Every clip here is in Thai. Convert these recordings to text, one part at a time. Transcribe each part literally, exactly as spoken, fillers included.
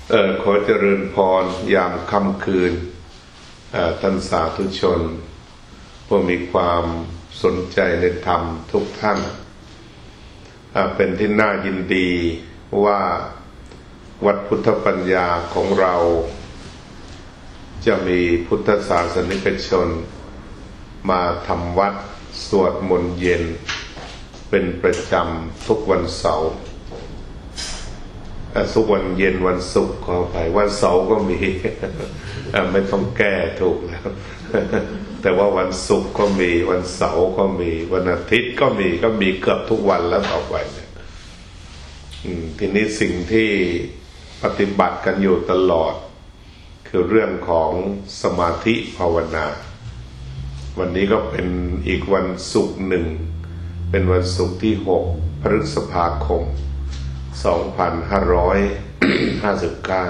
เออขอเจริญพรยามค่ำคืนท่านสาธุชนผู้มีความสนใจในธรรมทุกท่านเป็นที่น่ายินดีว่าวัดพุทธปัญญาของเราจะมีพุทธศาสนิกชนมาทำวัดสวดมนต์เย็นเป็นประจำทุกวันเสาร์ทุกวันเย็นวันศุกร์ขอไปวันเสาร์ก็มีไม่ต้องแก้ถูกแล้วแต่ว่าวันศุกร์ก็มีวันเสาร์ก็มีวันอาทิตย์ก็มีก็มีเกือบทุกวันแล้วต่อไปเนี่ยทีนี้สิ่งที่ปฏิบัติกันอยู่ตลอดคือเรื่องของสมาธิภาวนาวันนี้ก็เป็นอีกวันศุกร์หนึ่งเป็นวันศุกร์ที่หกพฤษภาคมสองพันห้าร้อยห้าสิบเก้า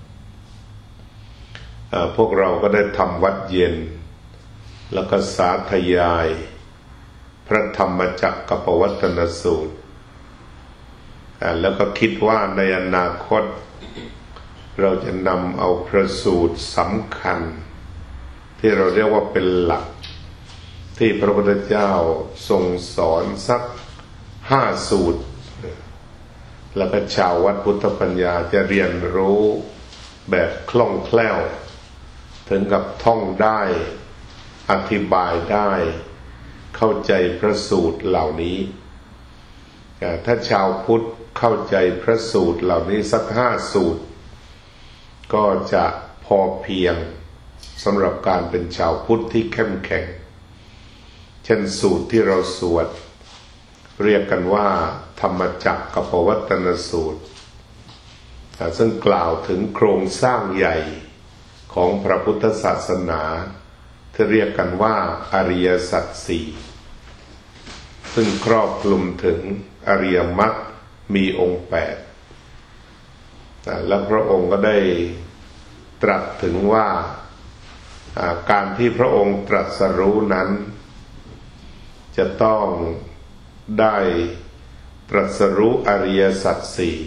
พวกเราก็ได้ทำวัดเย็นแล้วก็สาธยายพระธรรมจักรกับปวัตตนสูตรแล้วก็คิดว่าในอนาคตเราจะนำเอาพระสูตรสำคัญที่เราเรียกว่าเป็นหลักที่พระพุทธเจ้าทรงสอนสักห้าสูตรแล้วก็ชาววัดพุทธปัญญาจะเรียนรู้แบบคล่องแคล่วถึงกับท่องได้อธิบายได้เข้าใจพระสูตรเหล่านี้ถ้าชาวพุทธเข้าใจพระสูตรเหล่านี้สักห้าสูตรก็จะพอเพียงสำหรับการเป็นชาวพุทธที่เข้มแข็งเช่นสูตรที่เราสวดเรียกกันว่าธรรมจักรกับปวัตตนสูตรซึ่งกล่าวถึงโครงสร้างใหญ่ของพระพุทธศาสนาที่เรียกกันว่าอริยสัจสี่ซึ่งครอบคลุมถึงอริยมรรคมีองค์แปดและพระองค์ก็ได้ตรัสถึงว่าการที่พระองค์ตรัสรู้นั้นจะต้องได้ตรัสรู้อริยสัจสี่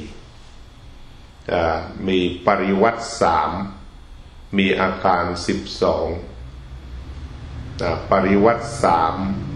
มีปริวัติสามมีอาการสิบสองปริวัติสาม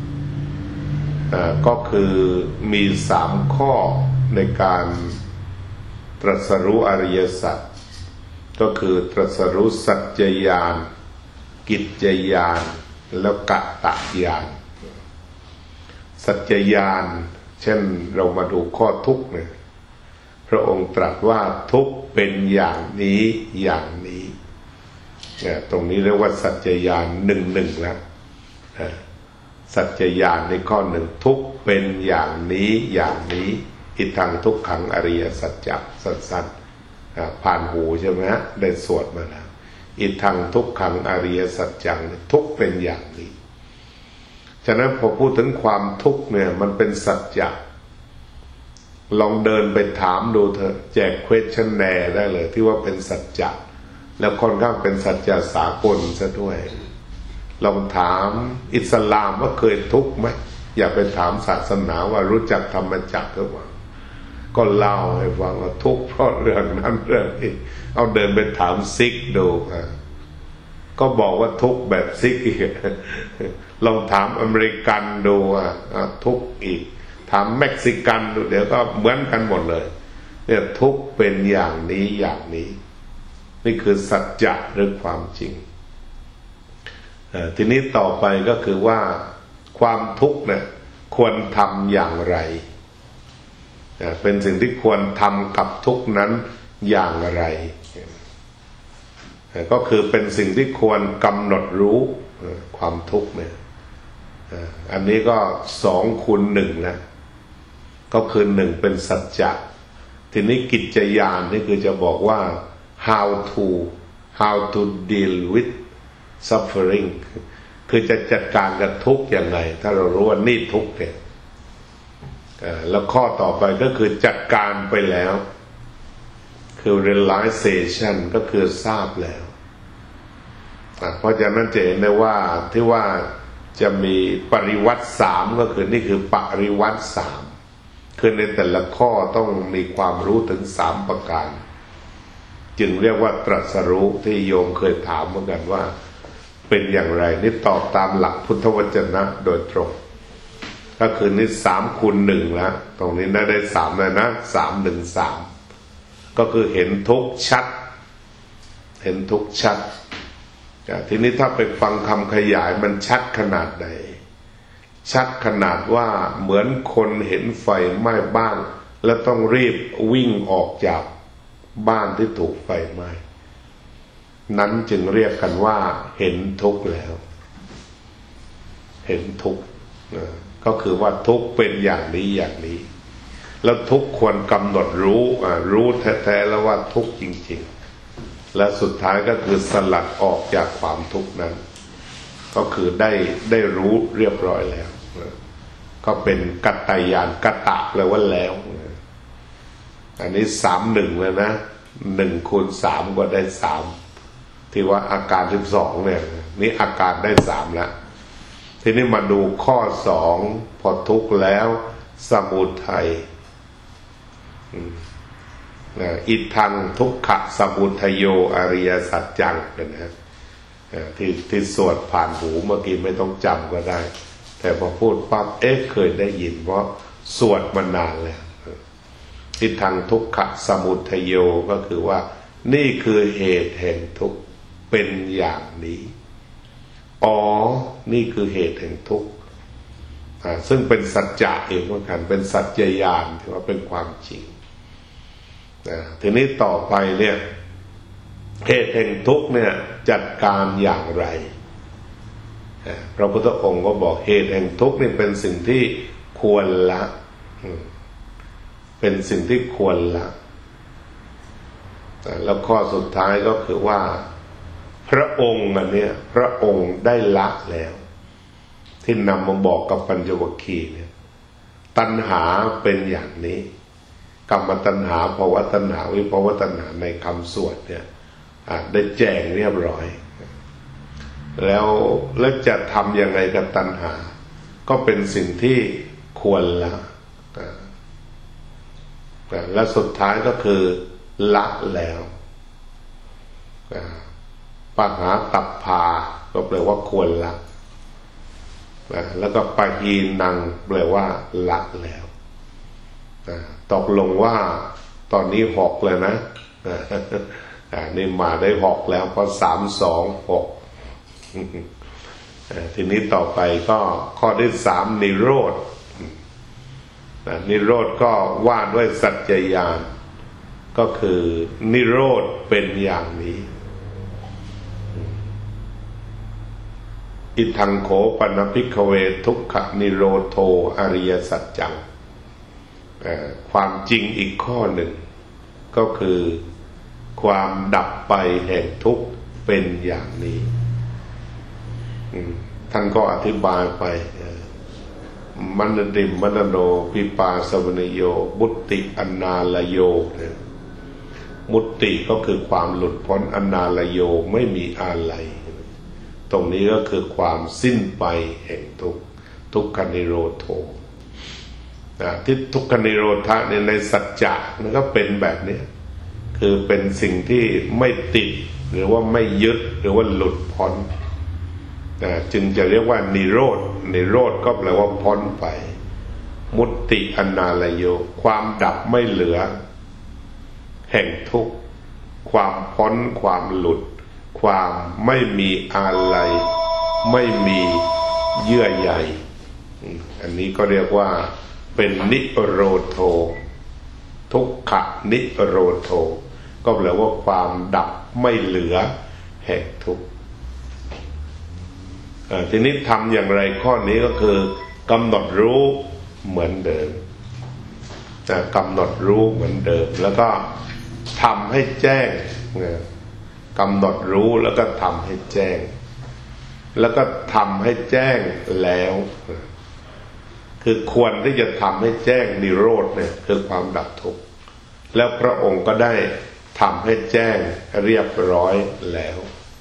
ก็คือมีสามข้อในการตรัสรู้อริยสัจก็คือตรัสรู้สัจจญาณกิจจญาณแล้วกัตตญาณสัจจญาณเช่นเรามาดูข้อทุกข์เนี่ยพระองค์ตรัสว่าทุกข์เป็นอย่างนี้อย่างนี้เนี่ยตรงนี้เรียกว่าสัจจญาณหนึ่งหนึ่งแล้วสัจจญาณในข้อหนึ่งทุกข์เป็นอย่างนี้อย่างนี้อิทังทุกขังอริยสัจจะสั้นๆผ่านหูใช่ไหมฮะได้สวดมาแล้วอิทังทุกขังอริยสัจจังทุกข์เป็นอย่างนี้ฉะนั้นพอพูดถึงความทุกข์เนี่ยมันเป็นสัจจะลองเดินไปถามดูเถอะแจก questionnaire ได้เลยที่ว่าเป็นสัจจะแล้วค่อนข้างเป็นสัจจะสากลซะด้วยลองถามอิสลามว่าเคยทุกข์ไหมอย่าไปถามศาสนาว่ารู้จักธรรมจักรหรือเปล่าก็เล่าให้ฟังว่าทุกข์เพราะเรื่องนั้นเรื่องนี้เอาเดินไปถามซิกดูก็บอกว่าทุกข์แบบซิกอีกลองถามอเมริกันดูอ่ะทุกข์อีกถามเม็กซิกันดูเดี๋ยวก็เหมือนกันหมดเลยเนี่ยทุกข์เป็นอย่างนี้อย่างนี้นี่คือสัจจะหรือความจริงทีนี้ต่อไปก็คือว่าความทุกข์เนี่ยควรทำอย่างไรเป็นสิ่งที่ควรทำกับทุกข์นั้นอย่างไรก็คือเป็นสิ่งที่ควรกำหนดรู้ความทุกข์เนี่ยอันนี้ก็สองคูณหนึ่งนะก็คือหนึ่งเป็นสัจจะทีนี้กิจญาณนี่คือจะบอกว่า how to how to deal with suffering คือจะจัดการกับทุกข์ยังไงถ้าเรารู้ว่านี่ทุกข์เนี่ยแล้วข้อต่อไปก็คือจัดการไปแล้วคือ realization ก็คือทราบแล้วเพราะฉะนั้นจะเห็นได้ว่าที่ว่าจะมีปริวัติสามก็คือนี่คือปริวัติสามคือในแต่ละข้อต้องมีความรู้ถึงสามประการจึงเรียกว่าตรัสรู้ที่โยมเคยถามเหมือนกันว่าเป็นอย่างไรนี่ตอบตามหลักพุทธวจนะโดยตรงก็คือนี่สามคูณหนึ่งแล้วตรงนี้ได้ได้สามเลยนะสามหนึ่งสามก็คือเห็นทุกข์ชัดเห็นทุกข์ชัดทีนี้ถ้าไปฟังคำขยายมันชัดขนาดไหนชัดขนาดว่าเหมือนคนเห็นไฟไหม้บ้านแล้วต้องรีบวิ่งออกจากบ้านที่ถูกไฟไหม้นั้นจึงเรียกกันว่าเห็นทุกข์แล้วเห็นทุกข์ก็คือว่าทุกข์เป็นอย่างนี้อย่างนี้แล้วทุกข์ควรกำหนดรู้รู้แท้ๆแล้วว่าทุกข์จริงๆและสุดท้ายก็คือสลัดออกจากความทุกข์นั้นก็คือได้ได้รู้เรียบร้อยแล้วก็เป็นกัตตายานกตะเลยว่าแล้วอันนี้สามหนึ่งเลยนะหนึ่งคูณสามก็ได้สามที่ว่าอาการสิบสองเนี่ยนี่อาการได้สามแล้วทีนี้มาดูข้อสองพอทุกข์แล้วสมุทัยอิทังทุกขะสมุทัยโยอริยสัจจังนะที่ที่สวดผ่านหูเมื่อกี้ไม่ต้องจำก็ได้แต่พอพูดปั๊บเอ๊ะเคยได้ยินเพราะสวดมานานแล้วอิทังทุกขะสมุทัยโยก็คือว่านี่คือเหตุแห่งทุกข์เป็นอย่างนี้อ๋อนี่คือเหตุแห่งทุกข์ซึ่งเป็นสัจจะเองเหมือนกันเป็นสัจจญาณที่ว่าเป็นความจริงทีนี้ต่อไปเนี่ยเหตุแห่งทุกข์เนี่ยจัดการอย่างไรพระพุทธองค์ก็บอกเหตุแห่งทุกข์นี่เป็นสิ่งที่ควรละเป็นสิ่งที่ควรละแล้วข้อสุดท้ายก็คือว่าพระองค์อันเนี้ยพระองค์ได้ละแล้วที่นำมาบอกกับปัญจวัคคีย์เนี่ยตัณหาเป็นอย่างนี้กรรมตัณหาภวตัณหาวิภวตัณหาในคำสวดเนี่ยได้แจ้งเรียบร้อยแล้วแล้วจะทำยังไงกับตัณหาก็เป็นสิ่งที่ควรละและสุดท้ายก็คือละแล้วปหาตัพพาก็แปลว่าควรละแล้วก็ปะหีนังแปลว่าละแล้วตกลงว่าตอนนี้หกเลยนะนี่มาได้หกแล้วเพราะสามสองหกทีนี้ต่อไปก็ข้อที่สามนิโรธนิโรธก็ว่าด้วยสัจจญาณก็คือนิโรธเป็นอย่างนี้อิทังโขปนภิกขเวทุกขนิโรโธอริยสัจจังความจริงอีกข้อหนึ่งก็คือความดับไปแห่งทุกข์เป็นอย่างนี้ท่านก็อธิบายไปมันดิมมนโนปิปาสวนิโยมุตติอนาลโยมุตติก็คือความหลุดพ้นอนาลโยไม่มีอะไรตรงนี้ก็คือความสิ้นไปแห่งทุกข์ทุกขนิโรโธที่ทุกขนิโรธะในสัจจะมันก็เป็นแบบนี้คือเป็นสิ่งที่ไม่ติดหรือว่าไม่ยึดหรือว่าหลุดพ้นจึงจะเรียกว่านิโรธนิโรธก็แปลว่าพ้นไปมุตติอนาลโยความดับไม่เหลือแห่งทุกข์ความพ้นความหลุดความไม่มีอะไรไม่มีเยื่อใยอันนี้ก็เรียกว่าเป็นนิโรโธทุกขนิโรโธก็แปลว่าความดับไม่เหลือแห่งทุกข์ทีนี้ทำอย่างไรข้อนี้ก็คือกำหนดรู้เหมือนเดิมกำหนดรู้เหมือนเดิมแล้วก็ทำให้แจ้งกำหนดรู้แล้วก็ทำให้แจ้งแล้วก็ทำให้แจ้งแล้วคือควรที่จะทำให้แจ้งนิโรธเนี่ยคือความดับทุกข์แล้วพระองค์ก็ได้ทำให้แจ้งเรียบร้อยแล้ว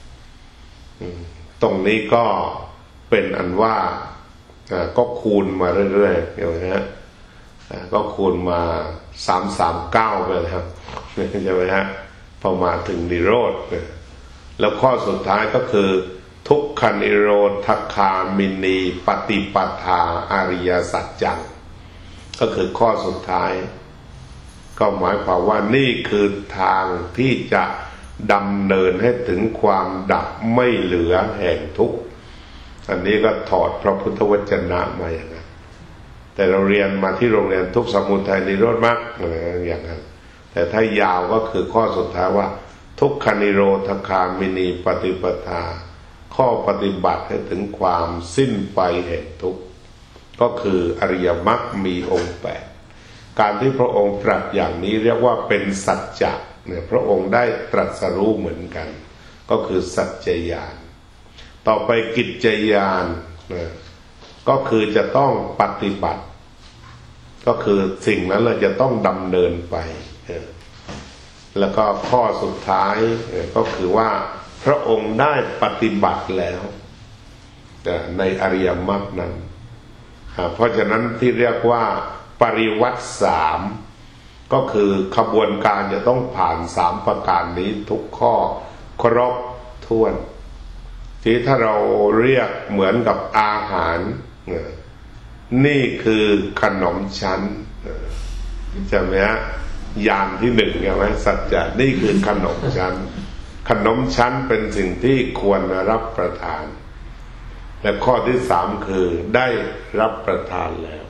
ตรงนี้ก็เป็นอันว่าก็คูณมาเรื่อยๆอย่างนี้ฮะก็คูณมาสามสามเก้าไปเลยครับใช่ไหมฮะพอมาถึงนิโรธแล้วข้อสุดท้ายก็คือทุกขนิโรธคามินีปฏิปทาอริยสัจจังก็คือข้อสุดท้ายก็หมายความว่านี่คือทางที่จะดำเนินให้ถึงความดับไม่เหลือแห่งทุกข์อันนี้ก็ถอดพระพุทธวจนะมาอย่างนั้นแต่เราเรียนมาที่โรงเรียนทุกข์สมุทัยนิโรธมรรคอย่างนั้นแต่ถ้ายาวก็คือข้อสุดท้ายว่าทุกขนิโรธคามินีปฏิปทาข้อปฏิบัติให้ถึงความสิ้นไปแห่งทุกข์ก็คืออริยมรรคมีองค์แปดการที่พระองค์ตรัสอย่างนี้เรียกว่าเป็นสัจจะเนี่ยพระองค์ได้ตรัสรู้เหมือนกันก็คือสัจจญาณต่อไปกิจจญาณนะก็คือจะต้องปฏิบัติก็คือสิ่งนั้นเราจะต้องดำเนินไปแล้วก็ข้อสุดท้ายก็คือว่าพระองค์ได้ปฏิบัติแล้วในอริยมรรคนั้นเพราะฉะนั้นที่เรียกว่าปริวัติสามก็คือขบวนการจะต้องผ่านสามประการนี้ทุกข้อครบถ้วนที่ถ้าเราเรียกเหมือนกับอาหารนี่คือขนมชั้นใช่ไหมฮะยานที่หนึ่งใช่ไหมสัจจะนี่คือขนมชั้นขนมชั้นเป็นสิ่งที่ควรรับประทานและข้อที่สามคือได้รับประทานแล้ว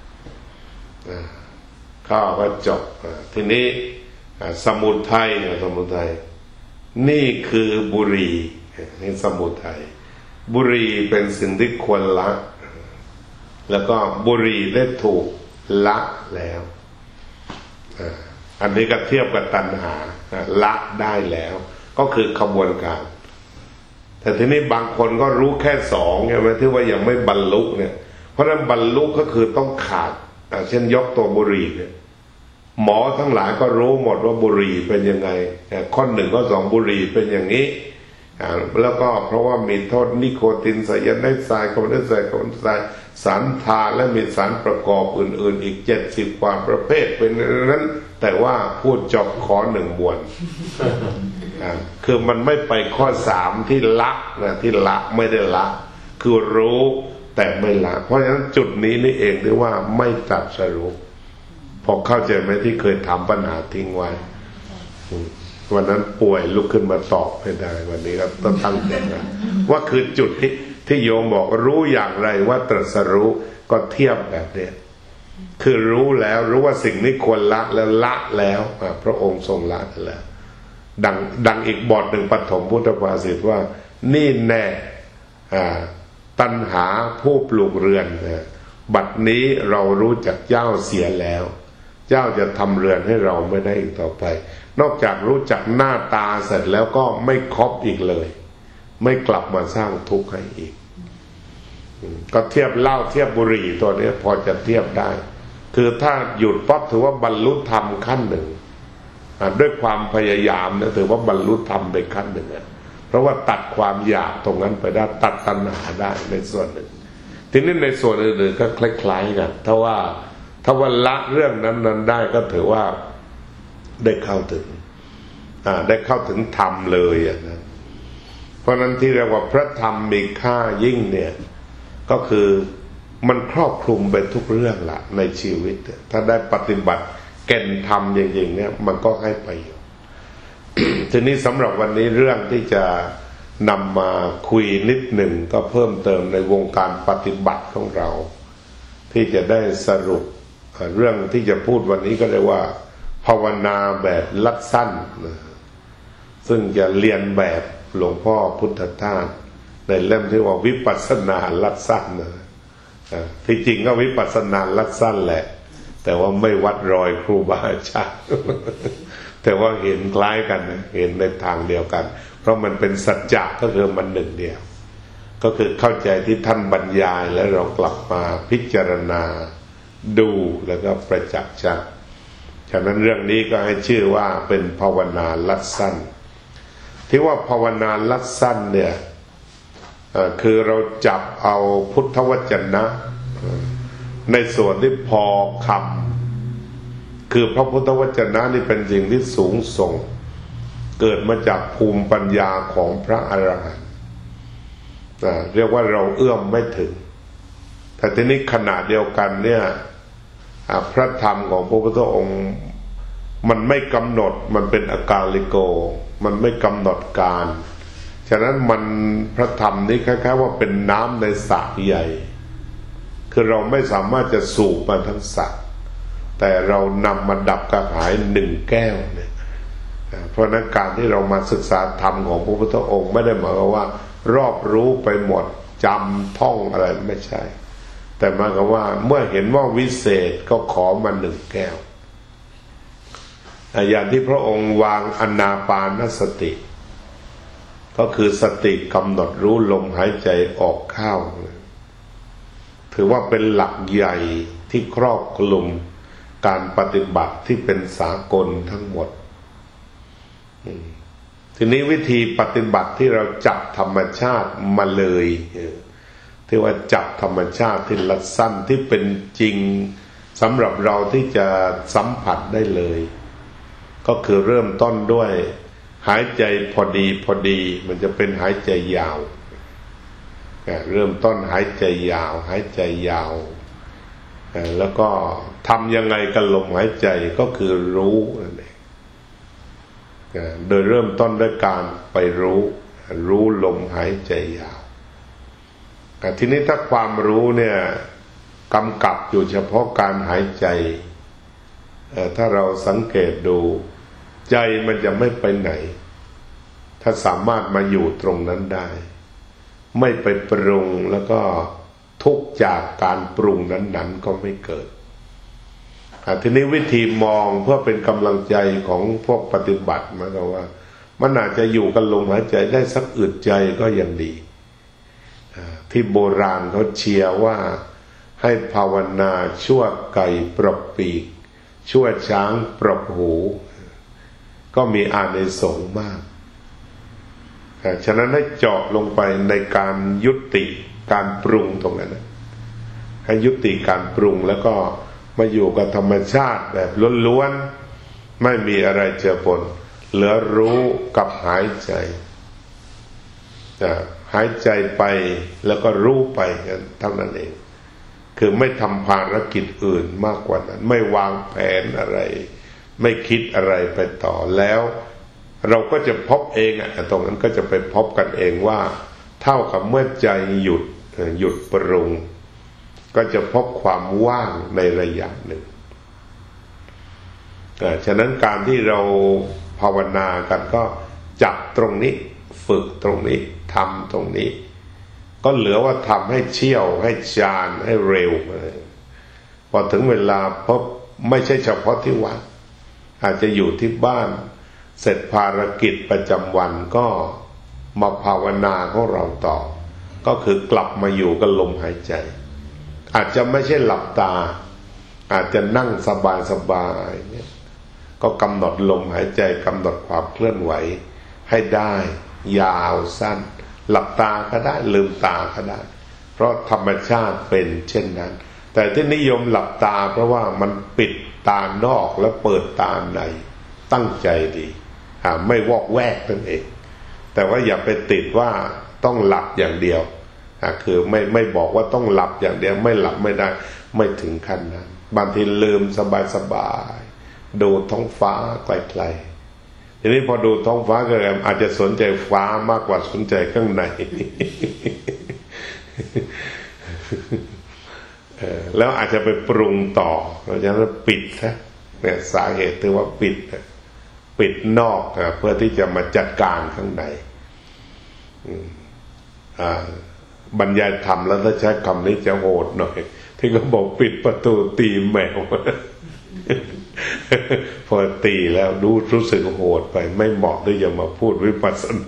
ข้อก็จบทีนี้สมุทัยเนี่ยสมุทัยนี่คือบุหรี่นี่สมุทัยบุหรี่เป็นสิ่งที่ควรละแล้วก็บุหรี่ได้ถูกละแล้วอันนี้ก็เทียบกับตัณหาละได้แล้วก็คือขบวนการแต่ทีนี้บางคนก็รู้แค่สองใช่ไหมที่ว่ายังไม่บรรลุเนี่ยเพราะฉะนั้นบรรลุก็คือต้องขาดเช่นยกตัวบุหรี่เนี่ยหมอทั้งหลายก็รู้หมดว่าบุหรี่เป็นยังไงข้อหนึ่งข้อสองบุหรี่เป็นอย่างนี้แล้วก็เพราะว่ามีโทษนิโคตินไซยาไนด์ไซด์คาร์บอนไดออกไซด์คาร์บอนไดออกไซด์สารทาและมีสารประกอบอื่นๆอีกเจ็ดสิบกว่าประเภทเป็นนั้นแต่ว่าพูดจบขอหนึ่งบวนคือมันไม่ไปข้อสามที่ละนะที่ละไม่ได้ละคือรู้แต่ไม่ละเพราะฉะนั้นจุดนี้นี่เองที่ว่าไม่ตรัสรู้พอเข้าใจไหมที่เคยถามปัญหาทิ้งไว้วันนั้นป่วยลุกขึ้นมาตอบไม่ได้วันนี้ก็ต้องตั้งใจนะว่าคือจุดที่ที่โยมบอกรู้อย่างไรว่าตรัสรู้ก็เทียบแบบนี้คือรู้แล้วรู้ว่าสิ่งนี้ควรละแล้วละแล้วพระองค์ทรงละแล้วดังดังอีกบทหนึ่งปฐมพุทธภาษิตว่านี่แน่ตัณหาผู้ปลูกเรือนบัดนี้เรารู้จักเจ้าเสียแล้วเจ้าจะทำเรือนให้เราไม่ได้อีกต่อไปนอกจากรู้จักหน้าตาเสร็จแล้วก็ไม่ครบอีกเลยไม่กลับมาสร้างทุกข์ให้อีกก็เทียบเหล้าเทียบบุหรี่ตัวนี้พอจะเทียบได้คือถ้าหยุดปั๊บถือว่าบรรลุธรรมขั้นหนึ่งด้วยความพยายามนะถือว่าบรรลุธรรมไปขั้นหนึ่งเพราะว่าตัดความอยากตรงนั้นไปได้ตัดตัณหาได้ในส่วนหนึ่งทีนี้ในส่วนอื่นๆก็คล้ายๆกันถ้าว่าถ้าว่าละเรื่องนั้นๆได้ก็ถือว่าได้เข้าถึงได้เข้าถึงธรรมเลยนะเพราะนั้นที่เรียกว่าพระธรรมมีค่ายิ่งเนี่ยก็คือมันครอบคลุมไปทุกเรื่องละในชีวิตถ้าได้ปฏิบัติแก่นธรรมจริงๆเนี่ยมันก็ให้ประโยชน์ ทีนี้สำหรับวันนี้เรื่องที่จะนำมาคุยนิดหนึ่งก็เพิ่มเติมในวงการปฏิบัติของเราที่จะได้สรุปเรื่องที่จะพูดวันนี้ก็เรียกว่าภาวนาแบบลัดสั้นซึ่งจะเรียนแบบหลวงพ่อพุทธทาสในเล่มที่ว่าวิปัสสนาลัดสั้นนะที่จริงก็วิปัสสนาลัดสั้นแหละแต่ว่าไม่วัดรอยครูบาอาจารย์แต่ว่าเห็นคล้ายกันนะเห็นในทางเดียวกันเพราะมันเป็นสัจจะก็คือมันหนึ่งเดียวก็คือเข้าใจที่ท่านบรรยายแล้วเรากลับมาพิจารณาดูแล้วก็ประจักษ์ชัดฉะนั้นเรื่องนี้ก็ให้ชื่อว่าเป็นภาวนาลัดสั้นที่ว่าภาวนาลัดสั้นเนี่ยคือเราจับเอาพุทธวจนะในส่วนที่พอคำคือพระพุทธวจนะนี่เป็นสิ่งที่สูงส่งเกิดมาจากภูมิปัญญาของพระอรหันต์เรียกว่าเราเอื้อมไม่ถึงแต่ทีนี้ขณะเดียวกันเนี่ยพระธรรมของพระพุทธองค์มันไม่กำหนดมันเป็นอากาลิโกมันไม่กำหนดการฉะนั้นมันพระธรรมนี้คล้ายๆว่าเป็นน้ำในสระใหญ่คือเราไม่สามารถจะสูบมาทั้งสระแต่เรานำมาดับกระหายหนึ่งแก้วเนี่ยเพราะนั้นการที่เรามาศึกษาธรรมของพระพุทธองค์ไม่ได้หมายความว่ารอบรู้ไปหมดจำท่องอะไรไม่ใช่แต่หมายความว่าเมื่อเห็นว่าวิเศษก็ขอมาหนึ่งแก้วอย่างที่พระองค์วางอานาปานสติก็คือสติกำหนดรู้ลมหายใจออกเข้าถือว่าเป็นหลักใหญ่ที่ครอบคลุมการปฏิบัติที่เป็นสากลทั้งหมดทีนี้วิธีปฏิบัติที่เราจับธรรมชาติมาเลยที่ว่าจับธรรมชาติที่ละสั้นที่เป็นจริงสำหรับเราที่จะสัมผัสได้เลยก็คือเริ่มต้นด้วยหายใจพอดีพอดีมันจะเป็นหายใจยาวเริ่มต้นหายใจยาวหายใจยาวแล้วก็ทำยังไงกับลมหายใจก็คือรู้นั่นเองโดยเริ่มต้นด้วยการไปรู้รู้ลมหายใจยาวทีนี้ถ้าความรู้เนี่ยกำกับอยู่เฉพาะการหายใจถ้าเราสังเกตดูใจมันจะไม่ไปไหนถ้าสามารถมาอยู่ตรงนั้นได้ไม่ไปปรุงแล้วก็ทุกข์จากการปรุงนั้นๆก็ไม่เกิดทีนี้วิธีมองเพื่อเป็นกำลังใจของพวกปฏิบัติหมายความว่ามันอาจจะอยู่กับลมหายใจได้สักอึดใจก็ยังดีที่โบราณเขาเชียร์ว่าให้ภาวนาชั่วไก่ปรบปีกชั่วช้างปรบหูก็มีอานิสงส์มากฉะนั้นให้เจาะลงไปในการยุติการปรุงตรงนั้นให้ยุติการปรุงแล้วก็มาอยู่กับธรรมชาติแบบล้วนๆไม่มีอะไรเจือปนเหลือรู้กับหายใจหายใจไปแล้วก็รู้ไปเท่านั้นเองคือไม่ทำภารกิจอื่นมากกว่านั้นไม่วางแผนอะไรไม่คิดอะไรไปต่อแล้วเราก็จะพบเองอ่ะตรงนั้นก็จะไปพบกันเองว่าเท่ากับเมื่อใจหยุดหยุดปรุงก็จะพบความว่างในระยะหนึ่งฉะนั้นการที่เราภาวนากันก็จับตรงนี้ฝึกตรงนี้ทำตรงนี้ก็เหลือว่าทำให้เชี่ยวให้ชาญให้เร็วพอถึงเวลาพบไม่ใช่เฉพาะที่วัดอาจจะอยู่ที่บ้านเสร็จภารกิจประจำวันก็มาภาวนาของเราต่อก็คือกลับมาอยู่กับลมหายใจอาจจะไม่ใช่หลับตาอาจจะนั่งสบายๆเนี่ยก็กำหนดลมหายใจกำหนดความเคลื่อนไหวให้ได้ยาวสั้นหลับตาก็ได้ลืมตาก็ได้เพราะธรรมชาติเป็นเช่นนั้นแต่ที่นิยมหลับตาเพราะว่ามันปิดตานอกและเปิดตาในตั้งใจดีไม่วอกแวกนั่นเองแต่ว่าอย่าไปติดว่าต้องหลับอย่างเดียวคือไม่ไม่บอกว่าต้องหลับอย่างเดียวไม่หลับไม่ได้ไม่ถึงขั้นนั้นบางทีลืมสบายๆดูท้องฟ้าไกลๆทีนี้พอดูท้องฟ้าก็อาจจะสนใจฟ้ามากกว่าสนใจข้างใน แล้วอาจจะไปปรุงต่อเราจะปิดนะเนี่ยสาเหตุที่ว่าปิดปิดนอกเพื่อที่จะมาจัดการข้างในบรรยายธรรมแล้วถ้าใช้คำนี้จะโหดหน่อยที่เขาบอกปิดประตูตีแมว พอตีแล้วรู้รู้สึกโหดไปไม่เหมาะที่จะมาพูดวิปัสสนา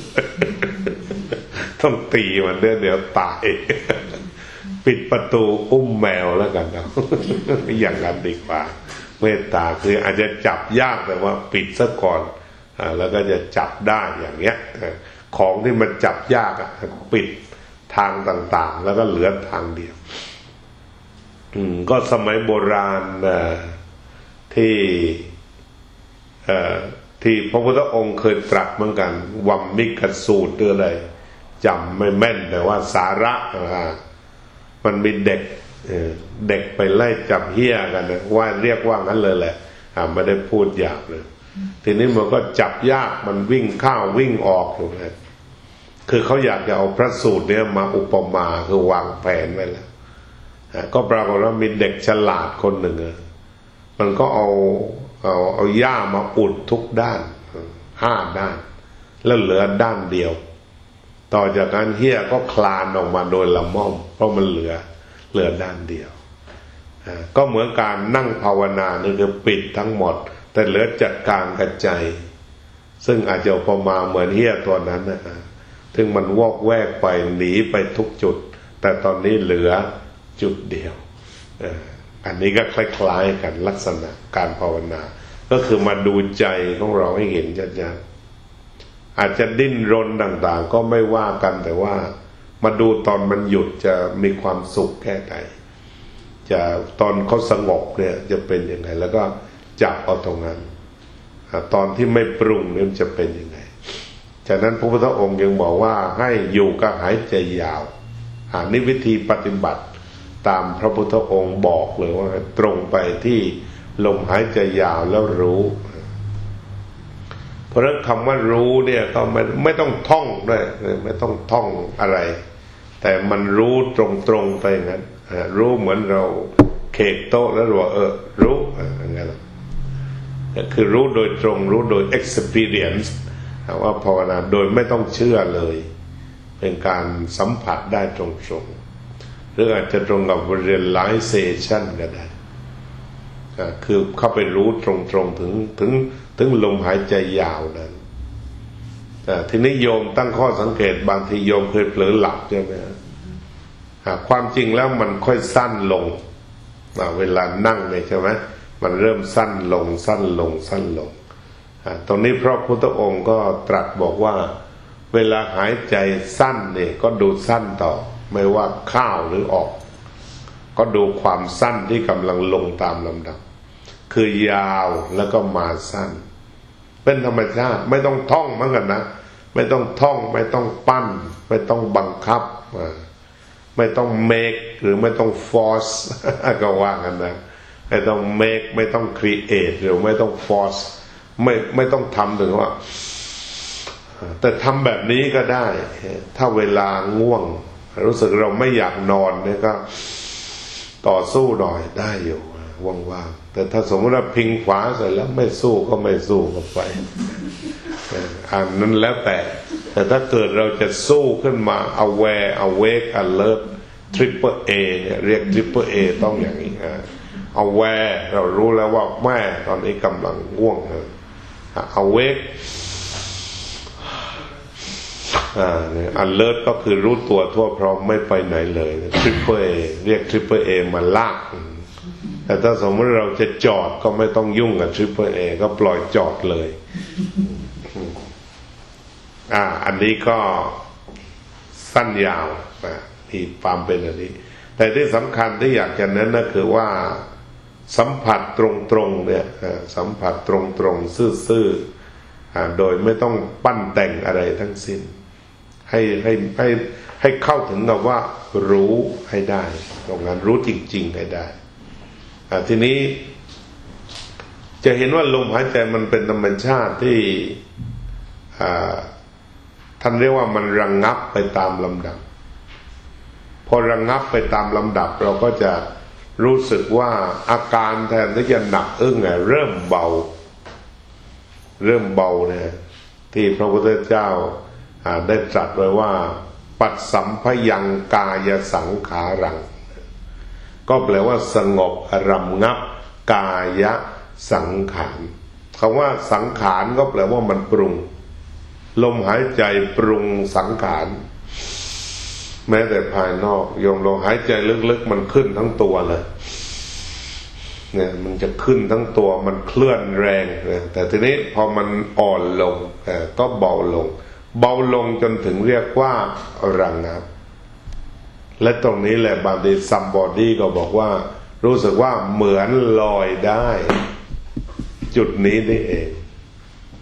ต้องตีมันเดี๋ยวเดี๋ยวตาย ปิดประตูอุ้มแมวแล้วกันนะ อย่างนั้นดีกว่าเมตตาคืออาจจะจับยากแต่ว่าปิดซะก่อนแล้วก็จะจับได้อย่างเงี้ยของที่มันจับยากอ่ะปิดทางต่างๆแล้วก็เหลือทางเดียวก็สมัยโบราณที่ที่พระพุทธองค์เคยตรัสเหมือนกันวัมมิกสูตรหรืออะไรจำไม่แม่นแต่ว่าสาระมันมีเด็กเด็กไปไล่จับเหี้ยกันนะว่าเรียกว่างั้นเลยแหละไม่ได้พูดหยาบเลยทีนี้มันก็จับยากมันวิ่งเข้าวิ่งออกอยู่นะคือเขาอยากจะเอาพระสูตรเนี้ยมาอุปมาคือวางแผนไว้แล้วก็ปรากฏว่ามีเด็กฉลาดคนหนึ่งมันก็เอาเอาเอาหญ้ามาอุดทุกด้านห้าด้านแล้วเหลือด้านเดียวต่อจากนั้นเหี้ยก็คลานออกมาโดยละม่อมเพราะมันเหลือเหลือด้านเดียวก็เหมือนการนั่งภาวนานี่คือปิดทั้งหมดแต่เหลือจัดการกระจายซึ่งอาจจะพอมาเหมือนเหี้ยตัวนั้นนะถึงมันวอกแวกไปหนีไปทุกจุดแต่ตอนนี้เหลือจุดเดียวอันนี้ก็คล้ายๆกันลักษณะการภาวนาก็คือมาดูใจของเราให้เห็นชัดๆอาจจะดิ้นรนต่างๆก็ไม่ว่ากันแต่ว่ามาดูตอนมันหยุดจะมีความสุขแค่ไหนจะตอนเขาสงบเนี่ยจะเป็นยังไงแล้วก็จับเอาตรงนั้นตอนที่ไม่ปรุงเนี่ยจะเป็นยังไงฉะนั้นพระพุทธองค์ยังบอกว่าให้อยู่กับหายใจยาวอันนี้วิธีปฏิบัติตามพระพุทธองค์บอกเลยว่าตรงไปที่ลมหายใจยาวแล้วรู้เพราะฉะนั้นคำว่ารู้เนี่ยก็ไม่ไม่ต้องท่องด้วยไม่ต้องท่องอะไรแต่มันรู้ตรงๆไปงั้นรู้เหมือนเราเคกโต๊ะแล้วว่าเออรู้อย่างนั้นคือรู้โดยตรงรู้โดย experience ว่าภาวนาโดยไม่ต้องเชื่อเลยเป็นการสัมผัสได้ตรงๆหรืออาจจะตรงกับ realization ก็ได้คือเข้าไปรู้ตรงๆถึงถึงถึงลมหายใจยาวนั้นทีนี้โยมตั้งข้อสังเกตบางทีโยมเคยเผลอหลับใช่ไหมความจริงแล้วมันค่อยสั้นลงเวลานั่งเนี่ยใช่ไหมมันเริ่มสั้นลงสั้นลงสั้นลงตรงนี้พระพุทธองค์ก็ตรัสบอกว่าเวลาหายใจสั้นเนี่ยก็ดูสั้นต่อไม่ว่าเข้าหรือออกก็ดูความสั้นที่กำลังลงตามลำดับคือยาวแล้วก็มาสั้นเป็นธรรมชาติไม่ต้องท่องเหมือนกันนะไม่ต้องท่องไม่ต้องปั้นไม่ต้องบังคับไม่ต้อง make หรือไม่ต้อง force ก็ว่ากันนะไม่ต้อง make ไม่ต้อง create หรือไม่ต้อง force ไม่ไม่ต้องทำถึงว่าแต่ทำแบบนี้ก็ได้ถ้าเวลาง่วงรู้สึกเราไม่อยากนอนเนี่ยก็ต่อสู้หน่อยได้อยู่ว่างๆแต่ถ้าสมมติว่าพิงขวาเสร็จแล้วไม่สู้ก็ไม่สู้ก็ไปอันนั้นแล้วแต่แต่ถ้าเกิดเราจะสู้ขึ้นมา aware awake alert triple A เนี่ยเรียก triple A ต้องอย่างนี้ aware เรารู้แล้วว่าแม่ตอนนี้กำลังง่วง awake อ่าเนี่ย alert ก็คือรู้ตัวทั่วพร้อมไม่ไปไหนเลย triple A เรียก triple A มาลากแต่ถ้าสมมติเราจะจอดก็ไม่ต้องยุ่งกับ triple A ก็ปล่อยจอดเลยอ่าอันนี้ก็สั้นยาวนะมีความเป็นอันนี้แต่ที่สำคัญที่อยากจะเน้นก็คือว่าสัมผัสตรงๆเนี่ยสัมผัสตรงๆซื่อๆโดยไม่ต้องปั้นแต่งอะไรทั้งสิ้นให้ให้ให้ให้เข้าถึงกับว่ารู้ให้ได้ตรงนั้นรู้จริงๆให้ได้ทีนี้จะเห็นว่าลมหายใจมันเป็นธรรมชาติที่ท่านเรียกว่ามันระงับไปตามลำดับพอระงับไปตามลำดับเราก็จะรู้สึกว่าอาการแทนที่จะหนักอึ้งไงเริ่มเบาเริ่มเบาเนี่ยที่พระพุทธเจ้าได้ตรัสไว้ว่าปัสสัมภยังกายสังขารังก็แปลว่าสงบระงับกายสังขารคำว่าสังขารก็แปลว่ามันปรุงลมหายใจปรุงสังขารแม้แต่ภายนอกโยมลมหายใจลึกๆมันขึ้นทั้งตัวเลยเนี่ยมันจะขึ้นทั้งตัวมันเคลื่อนแรงนะแต่ทีนี้พอมันอ่อนลงก็เบาลงเบาลงจนถึงเรียกว่าระงับและตรงนี้แหละบางทีซัมบอดี้ก็บอกว่ารู้สึกว่าเหมือนลอยได้จุดนี้นี่เอง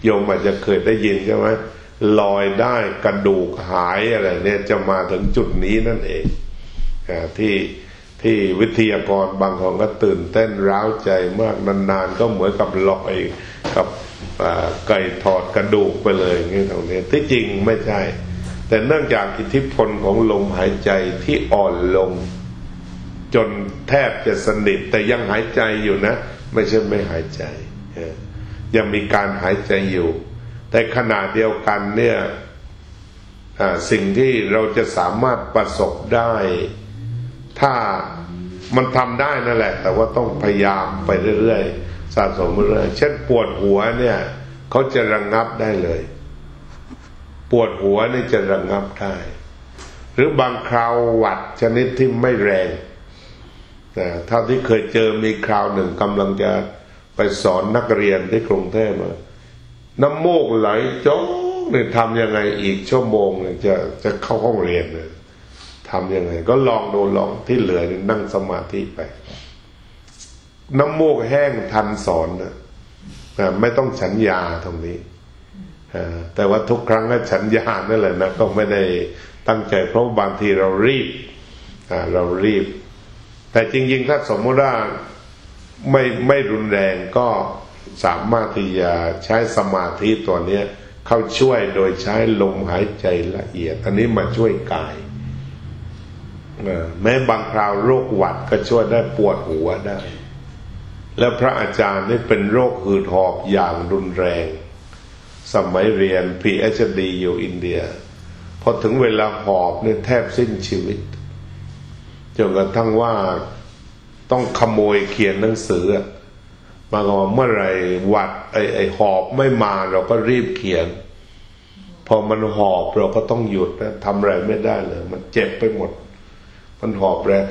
โยมอาจจะเคยได้ยินใช่ไหมลอยได้กระดูกหายอะไรเนี่ยจะมาถึงจุดนี้นั่นเองที่ที่วิทยากรบางคนก็ตื่นเต้นร้าวใจมากนานๆก็เหมือนกับลอยกับไก่ถอดกระดูกไปเลยอย่างนี้ตรงนี้ที่จริงไม่ใช่แต่เนื่องจากอิทธิพลของลมหายใจที่อ่อนลงจนแทบจะสนิทแต่ยังหายใจอยู่นะไม่ใช่ไม่หายใจยังมีการหายใจอยู่แต่ขณะเดียวกันเนี่ยสิ่งที่เราจะสามารถประสบได้ถ้ามันทำได้นั่นแหละแต่ว่าต้องพยายามไปเรื่อยๆสะสมเรื่อยๆเช่นปวดหัวเนี่ยเขาจะระงงับได้เลยปวดหัวนี่จะระงงับได้หรือบางคราวหวัดชนิดที่ไม่แรงแต่เท่าที่เคยเจอมีคราวหนึ่งกำลังจะไปสอนนักเรียนที่กรุงเทพน้ำมูกไหลจ๊อกเนี่ยทำยังไงอีกชั่วโมงเนี่ยจะจะเข้าห้องเรียนเนี่ยทำยังไงก็ลองดูลองที่เหลือนั่งสมาธิไปน้ำมูกแห้งทันสอนนะไม่ต้องฉันยาตรงนี้แต่ว่าทุกครั้งก็ฉันยานั่นแหละนะก็ไม่ได้ตั้งใจเพราะบางทีเรารีบเรารีบแต่จริงๆถ้าสมมติว่าไม่ไม่รุนแรงก็สามารถที่จะใช้สมาธิตัวนี้เข้าช่วยโดยใช้ลมหายใจละเอียดอันนี้มาช่วยกายแม้บางคราวโรคหวัดก็ช่วยได้ปวดหัวได้แล้วพระอาจารย์นี่เป็นโรคหืดหอบอย่างรุนแรงสมัยเรียน พี เอช ดี อยู่อินเดียพอถึงเวลาหอบเนี่ยแทบสิ้นชีวิตจนกระทั่งว่าต้องขโมยเขียนหนังสือมาว่าเมื่อไหร่หวัดไอ้ไอ้หอบไม่มาเราก็รีบเขียนพอมันหอบเราก็ต้องหยุดนะทำอะไรไม่ได้เลยมันเจ็บไปหมดมันหอบแล้ว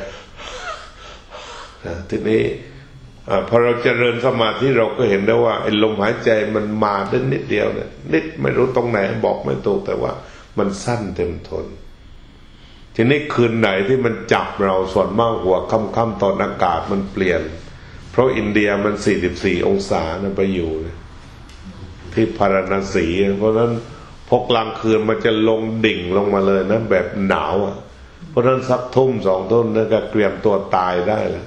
ทีนี้พอเราเจริญสมาธิเราก็เห็นได้ว่าไอ้ลมหายใจมันมาได้นิดเดียวเนี่ยนิดไม่รู้ตรงไหนบอกไม่ถูกแต่ว่ามันสั้นเต็มทนทีนี้คืนไหนที่มันจับเราส่วนมากหัวค่ำๆตอนอากาศมันเปลี่ยนเพราะอินเดียมันสี่สิบสี่องศานะไปอยู่ที่พาราณสีเพราะนั้นพกลางคืนมันจะลงดิ่งลงมาเลยนะแบบหนาวอ่ะเพราะนั้นสักทุ่มสองทุ่มนั่นก็เตรียมตัวตายได้แล้ว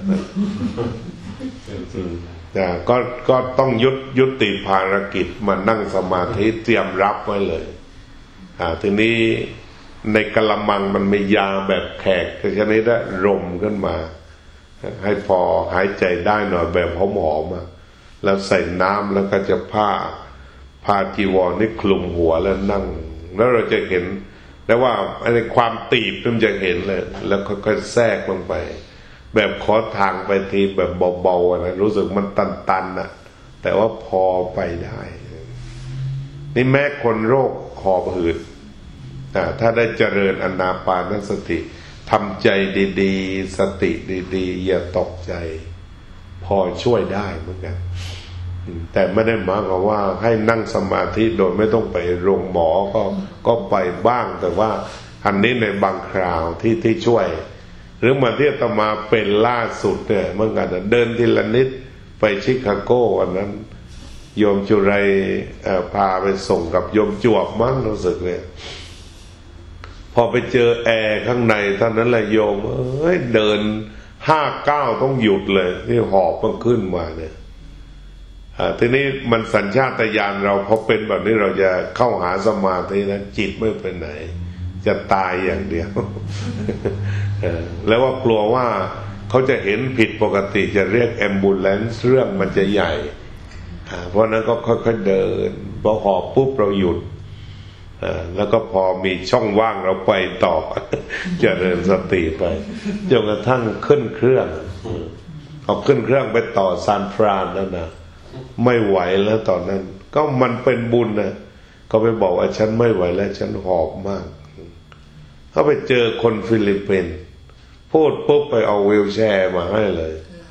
นะก็ก็ต้องยุดยุติภารกิจมานั่งสมาธิเตรียมรับไว้เลยอ่าทีนี้ในกะละมังมันมียาแบบแขกคือชนิดได้รมขึ้นมาให้พอหายใจได้หน่อยแบบหอมๆแล้วใส่น้ำแล้วก็จะผ้าผ้าจีวรนี่คลุมหัวแล้วนั่งแล้วเราจะเห็นได้ว่าในความตีบมันจะเห็นเลยแล้วค่อยๆแทรกลงไปแบบขอทางไปทีแบบเบาๆนะรู้สึกมันตันๆนะแต่ว่าพอไปได้นี่แม้คนโรคหอบหืดถ้าได้เจริญอานาปานสติทำใจดีๆสติดีๆอย่าตกใจพอช่วยได้เหมือนกันแต่ไม่ได้หมายความว่าให้นั่งสมาธิโดยไม่ต้องไปโรงหมอก็ก็ไปบ้างแต่ว่าอันนี้ในบางคราวที่ที่ช่วยหรือเหมือนที่อาตมาเป็นล่าสุดเนี่ยเมื่อกันเดินทีละนิดไปชิคาโกวันนั้นโยมจุไรพาไปส่งกับโยมจวบมั้งรู้สึกเนี่ยพอไปเจอแอร์ข้างในเท่านั้นแหละโยมเอ้ยเดินห้าเก้าต้องหยุดเลยที่หอบมันขึ้นมาเนี่ยทีนี้มันสัญชาตญาณเราพอเป็นแบบนี้เราจะเข้าหาสมาธินะจิตไม่ไปไหนจะตายอย่างเดียวแล้วว่ากลัวว่าเขาจะเห็นผิดปกติจะเรียกแอมบูเลนซ์เรื่องมันจะใหญ่เพราะนั้นก็ค่อยๆเดินพอหอบปุ๊บเราหยุดแล้วก็พอมีช่องว่างเราไปต่อเจริญสติไปจนกระทั่งขึ้นเครื่องเอาขึ้นเครื่องไปต่อซานฟรานนั่นนะไม่ไหวแล้วตอนนั้นก็มันเป็นบุญนะเขาไปบอกว่าฉันไม่ไหวแล้วฉันหอบมากเขาไปเจอคนฟิลิปปินส์พูดปุ๊บไปเอาวีลแชร์มาให้เลย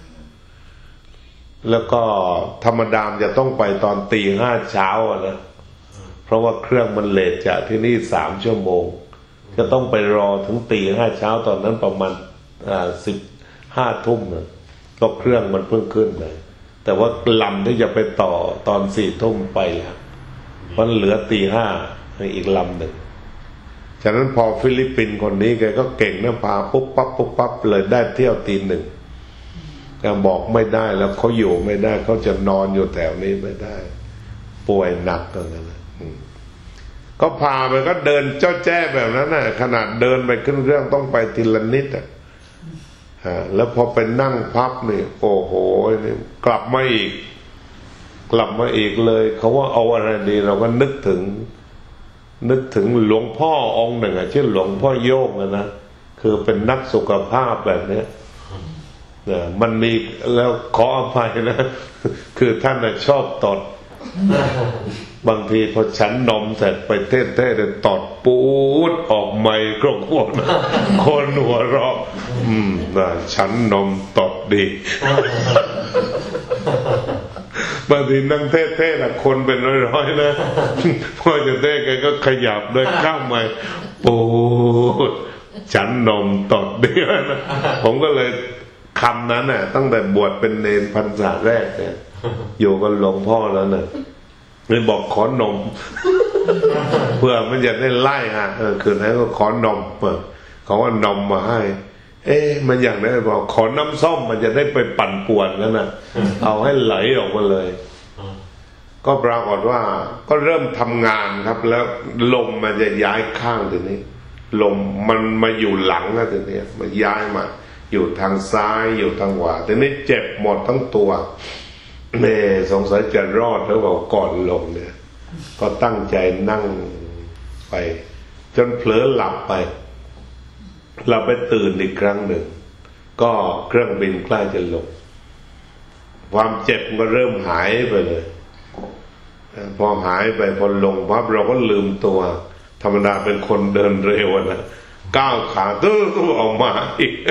แล้วก็ธรรมดามจะต้องไปตอนตีห้าเช้านะเพราะว่าเครื่องมันเลทจากที่นี่สามชั่วโมงจะต้องไปรอถึงตีห้าเช้าตอนนั้นประมาณอ่าสิบห้าทุ่มนะก็เครื่องมันเพิ่งขึ้นเลยแต่ว่าลำที่จะไปต่อตอนสี่ทุ่มไปแล้วมันเหลือตีห้าอีกลำหนึ่งฉะนั้นพอฟิลิปปินส์คนนี้แกก็เก่งนะพาปุ๊บปั๊บปุ๊บปั๊บเลยได้เที่ยวตีหนึ่งแกบอกไม่ได้แล้วเขาอยู่ไม่ได้เขาจะนอนอยู่แถวนี้ไม่ได้ป่วยหนักกันนะก็พาไปก็เดินเจ้าแจ้แบบนั้นน่ะขนาดเดินไปขึ้นเรื่องต้องไปทีละนิดอ่ะแล้วพอไปนั่งพักนี่โอ้โหนี่กลับมาอีกกลับมาอีกเลยเขาว่าเอาอะไรดีเราก็นึกถึงนึกถึงหลวงพ่อองค์หนึ่งอ่ะชื่อหลวงพ่อโยกนะคือเป็นนักสุขภาพแบบนี้นะมันมีแล้วขออภัยนะคือท่านน่ะชอบตดบางทีพอฉันนมเสร็จไปเท่ๆเดินตดปูดออกไมโครโฟนคนหัวเราะอืมนะฉันนมตดดีบางทีนั่งเท่ๆนะคนเป็นร้อยๆนะพอจะเท่แกก็ขยับเดินข้ามไมปูดฉันนมตดดีนะผมก็เลยคำนั้นน่ะตั้งแต่บวชเป็นเนรพรรษาแรกเนี่ยอยู่กับหลวงพ่อแล้วเนี่ยเลยบอกขอนมเพื่อมันจะได้ไล่ฮะคืนนั้นก็ขอนมเขาว่านมมาให้เอ๊ะมันอย่างนั้นบอกขอน้ำส้มมันจะได้ไปปั่นป่วนกันนะเอาให้ไหลออกมาเลยก็ปรากฏว่าก็เริ่มทำงานครับแล้วลมมันจะย้ายข้างทีนี้ลมมันมาอยู่หลังนะทีนี้มันย้ายมาอยู่ทางซ้ายอยู่ทางขวาทีนี้เจ็บหมดทั้งตัวแม่สงสัยจะรอดแล้วบอกก่อนลงเนี่ยก็ตั้งใจนั่งไปจนเผลอหลับไปเราไปตื่นอีกครั้งหนึ่งก็เครื่องบินใกล้จะลงความเจ็บก็เริ่มหายไปเลยพอหายไปพอลงปั๊บเราก็ลืมตัวธรรมดาเป็นคนเดินเร็วนะก้าวขาตื้อออกมาอีก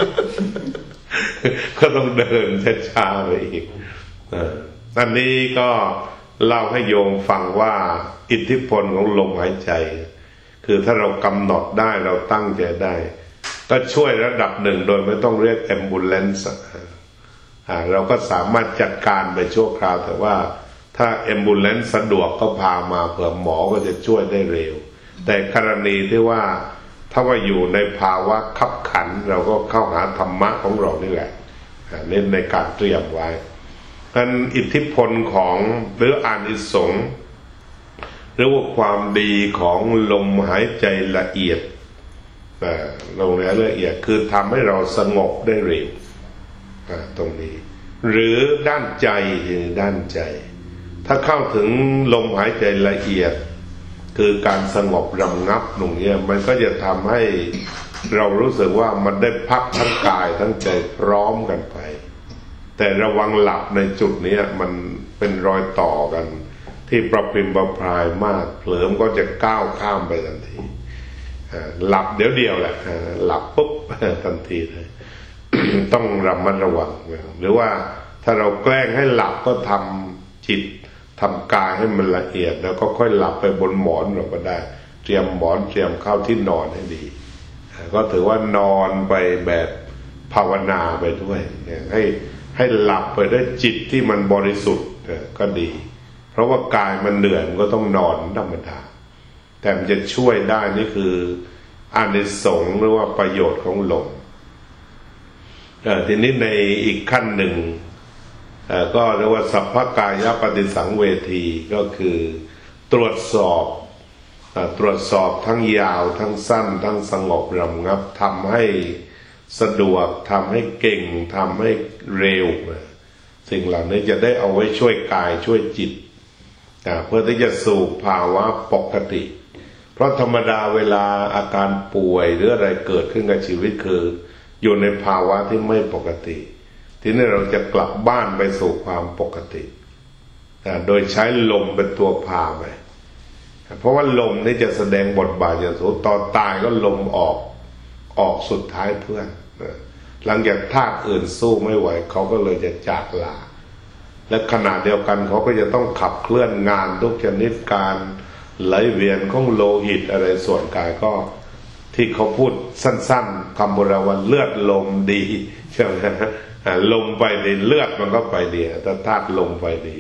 ก็ต้องเดินช้าๆไปอีกอันนี้ก็เล่าให้โยมฟังว่าอิทธิพลของลมหายใจคือถ้าเรากำหนดได้เราตั้งใจได้ก็ช่วยระดับหนึ่งโดยไม่ต้องเรียกแอมบูเลนซ์เราก็สามารถจัดการไปชั่วคราวแต่ว่าถ้าแอมบูเลนซ์สะดวกก็พามาเผื่อหมอก็จะช่วยได้เร็วแต่กรณีที่ว่าถ้าว่าอยู่ในภาวะขับขันเราก็เข้าหาธรรมะของเรานี่แหละเน้นในการเตรียมไว้นั้นอิทธิพลของหรืออานิสงส์หรือว่าความดีของลมหายใจละเอียดลมหายใจละเอียดคือทำให้เราสงบได้เร็วตรงนี้หรือด้านใจด้านใจถ้าเข้าถึงลมหายใจละเอียดคือการสงบรำงับตรงนี้มันก็จะทำให้เรารู้สึกว่ามันได้พักทั้งกายทั้งใจพร้อมกันไปแต่ระวังหลับในจุดนี้มันเป็นรอยต่อกันที่ประปิมประพรายมากเผลอมก็จะก้าวข้ามไปทันทีหลับเดี๋ยวเดียวแหละหลับปุ๊บทันทีเลย ต้องระมัดระวังหรือว่าถ้าเราแกล้งให้หลับก็ทำจิตทำกายให้มันละเอียดแล้วก็ค่อยหลับไปบนหมอนเราก็ได้เตรียมหมอนเตรียมเข้าที่นอนให้ดีก็ถือว่านอนไปแบบภาวนาไปด้วยให้ให้หลับไปด้วยจิตที่มันบริสุทธิ์ก็ดีเพราะว่ากายมันเหนื่อยมันก็ต้องนอนธรรมดาแต่มันจะช่วยได้นี่คืออานิสงส์หรือว่าประโยชน์ของลมทีนี้ในอีกขั้นหนึ่งก็เรียกว่าสัพพกายปฏิสังเวทีก็คือตรวจสอบตรวจสอบทั้งยาวทั้งสั้นทั้งสงบรำงับทำให้สะดวกทำให้เก่งทำให้เร็วสิ่งเหล่านี้จะได้เอาไว้ช่วยกายช่วยจิตเพื่อที่จะสู่ภาวะปกติเพราะธรรมดาเวลาอาการป่วยหรืออะไรเกิดขึ้นกับชีวิตคืออยู่ในภาวะที่ไม่ปกติทีนี้เราจะกลับบ้านไปสู่ความปกติโดยใช้ลมเป็นตัวพาไปเพราะว่าลมนี่จะแสดงบทบาทอย่างสูงตอนตายก็ลมออกออกสุดท้ายเพื่อนหลังจากธาตุอื่นสู้ไม่ไหวเขาก็เลยจะจากลาและขณะเดียวกันเขาก็จะต้องขับเคลื่อนงานทุกชนิดการไหลเวียนของโลหิตอะไรส่วนกายก็ที่เขาพูดสั้นๆคำโบราณว่าเลือดลมดีใช่ไหมลมไปดีเลือดมันก็ไปดีถ้าธาตุลมไปดี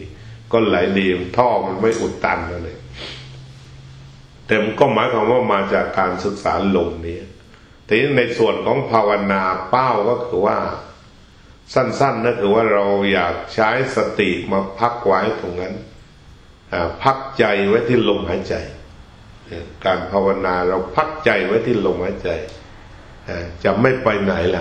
ก็ไหลดีท่อมันไม่อุดตันนั่นเองแต่มันก็หมายความว่ามาจากการศึกษาลมนี้แต่ในส่วนของภาวนาเป้าก็คือว่าสั้นๆนั่นคือว่าเราอยากใช้สติมาพักไว้ตรงนั้นพักใจไว้ที่ลมหายใจการภาวนาเราพักใจไว้ที่ลมหายใจจะไม่ไปไหนล่ะ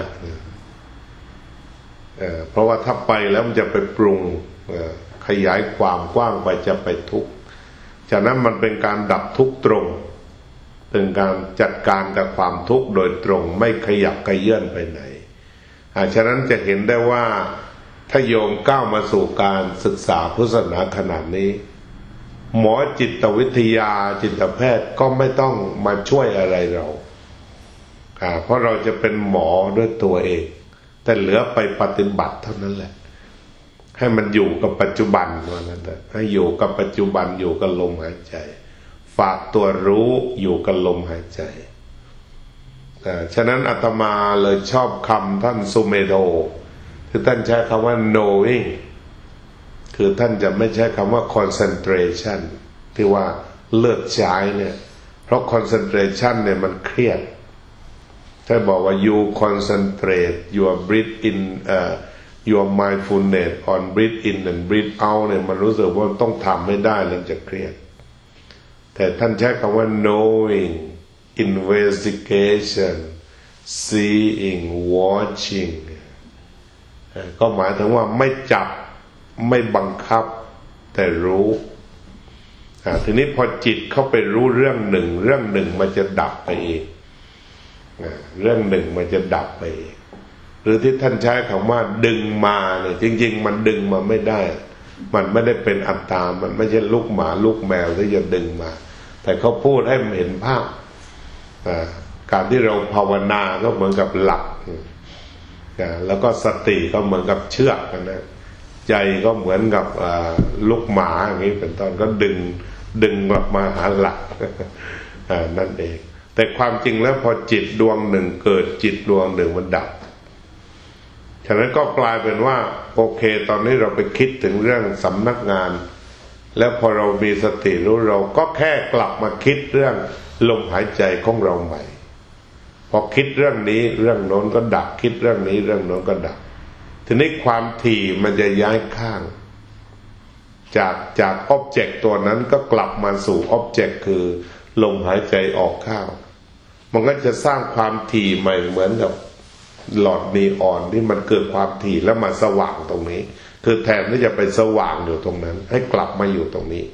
เพราะว่าถ้าไปแล้วมันจะไปปรุงขยายความกว้างไปจะไปทุกข์ฉะนั้นมันเป็นการดับทุกข์ตรงเป็นการจัดการกับความทุกข์โดยตรงไม่ขยับขยื่นไปไหนฉะนั้นจะเห็นได้ว่าถ้าโยมก้าวมาสู่การศึกษาพุทธศาสนาขนาดนี้หมอจิตวิทยาจิตแพทย์ก็ไม่ต้องมาช่วยอะไรเราเพราะเราจะเป็นหมอด้วยตัวเองแต่เหลือไปปฏิบัติเท่านั้นแหละให้มันอยู่กับปัจจุบันว่านั้นเถอะให้อยู่กับปัจจุบันอยู่กับลมหายใจฝากตัวรู้อยู่กับลมหายใจฉะนั้นอาตมาเลยชอบคำท่านสุเมโธคือท่านใช้คำว่า knowing คือท่านจะไม่ใช้คำว่า concentration ที่ว่าเลือกใช้เนี่ยเพราะ concentration เนี่ยมันเครียดถ้าบอกว่า you concentrate your breath in uh, your mindfulness on breathe in and breathe out เนี่ยมันรู้สึกว่าต้องทำไม่ได้แล้วจะเครียดแต่ท่านใช้คำว่า knowing investigation seeing watching ก็หมายถึงว่าไม่จับไม่บังคับแต่รู้ทีนี้พอจิตเข้าไปรู้เรื่องหนึ่งเรื่องหนึ่งมันจะดับไปเองเรื่องหนึ่งมันจะดับไปเองหรือที่ท่านใช้คำว่าดึงมาเนี่ยจริงๆมันดึงมาไม่ได้มันไม่ได้เป็นอัตตามันไม่ใช่ลูกหมาลูกแมวที่จะดึงมาแต่เขาพูดให้เห็นภาพการที่เราภาวนาก็เหมือนกับหลักแล้วก็สติก็เหมือนกับเชือกนะใจก็เหมือนกับลูกหมาอย่างนี้เป็นต้นก็ดึงดึงกลับมาหาหลักนั่นเองแต่ความจริงแล้วพอจิตดวงหนึ่งเกิดจิตดวงหนึ่งมันดับฉะนั้นก็กลายเป็นว่าโอเคตอนนี้เราไปคิดถึงเรื่องสำนักงานแล้วพอเรามีสติรู้เราก็แค่กลับมาคิดเรื่องลมหายใจของเราใหม่พอคิดเรื่องนี้เรื่องโน้นก็ดับคิดเรื่องนี้เรื่องโน้นก็ดับทีนี้ความถี่มันจะย้ายข้างจากจากอ็อบเจกต์ตัวนั้นก็กลับมาสู่อ็อบเจกต์คือลมหายใจออกเข้ามันก็จะสร้างความถี่ใหม่เหมือนกับหลอดนีออนที่มันเกิดความถี่แล้วมาสว่างตรงนี้คือแทนที่จะไปสว่างอยู่ตรงนั้นให้กลับมาอยู่ตรงนี้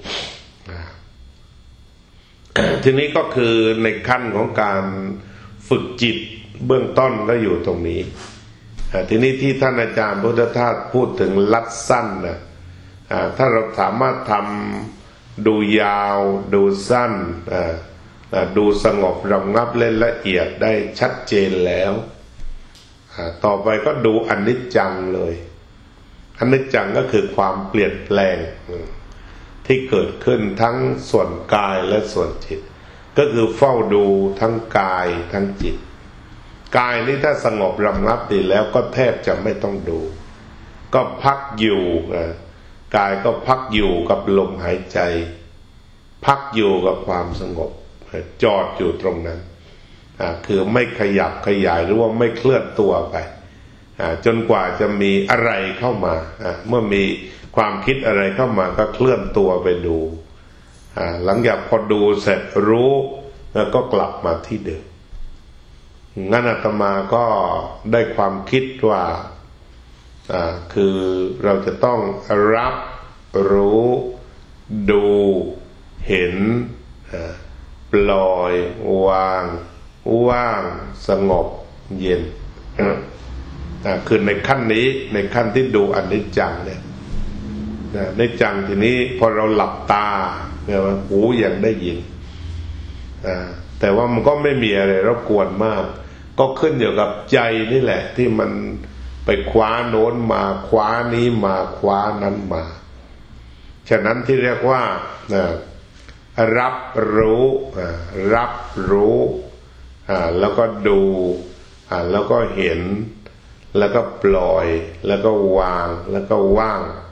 ทีนี้ก็คือในขั้นของการฝึกจิตเบื้องต้นก็อยู่ตรงนี้ทีนี้ที่ท่านอาจารย์พุทธทาสพูดถึงลัดสั้นนะถ้าเราสามารถทำดูยาวดูสั้นดูสงบระงับเล่นละเอียดได้ชัดเจนแล้วต่อไปก็ดูอนิจจังเลยอนิจจังก็คือความเปลี่ยนแปลงที่เกิดขึ้นทั้งส่วนกายและส่วนจิตก็คือเฝ้าดูทั้งกายทั้งจิตกายนี้ถ้าสงบระงับดีแล้วก็แทบจะไม่ต้องดูก็พักอยู่กายก็พักอยู่กับลมหายใจพักอยู่กับความสงบจอดอยู่ตรงนั้นคือไม่ขยับขยายหรือว่าไม่เคลื่อนตัวไปจนกว่าจะมีอะไรเข้ามาเมื่อมีความคิดอะไรเข้ามาก็เคลื่อนตัวไปดูหลังจากพอดูเสร็จรู้แล้วก็กลับมาที่เดิมงั้นอาตมาก็ได้ความคิดว่าคือเราจะต้องรับรู้ดูเห็นปล่อยวางว่างสงบเย็นคือในขั้นนี้ในขั้นที่ดูอนิจจังเนี่ยอนิจจังทีนี้พอเราหลับตาเนี่ยหูยังได้ยินแต่ว่ามันก็ไม่มีอะไรรบกวนมากก็ขึ้นอยู่กับใจนี่แหละที่มันไปคว้าโน้นมาคว้านี้มาคว้านั้นมาฉะนั้นที่เรียกว่ารับรู้รับรู้แล้วก็ดูแล้วก็เห็นแล้วก็ปล่อยแล้วก็วางแล้วก็ว่าง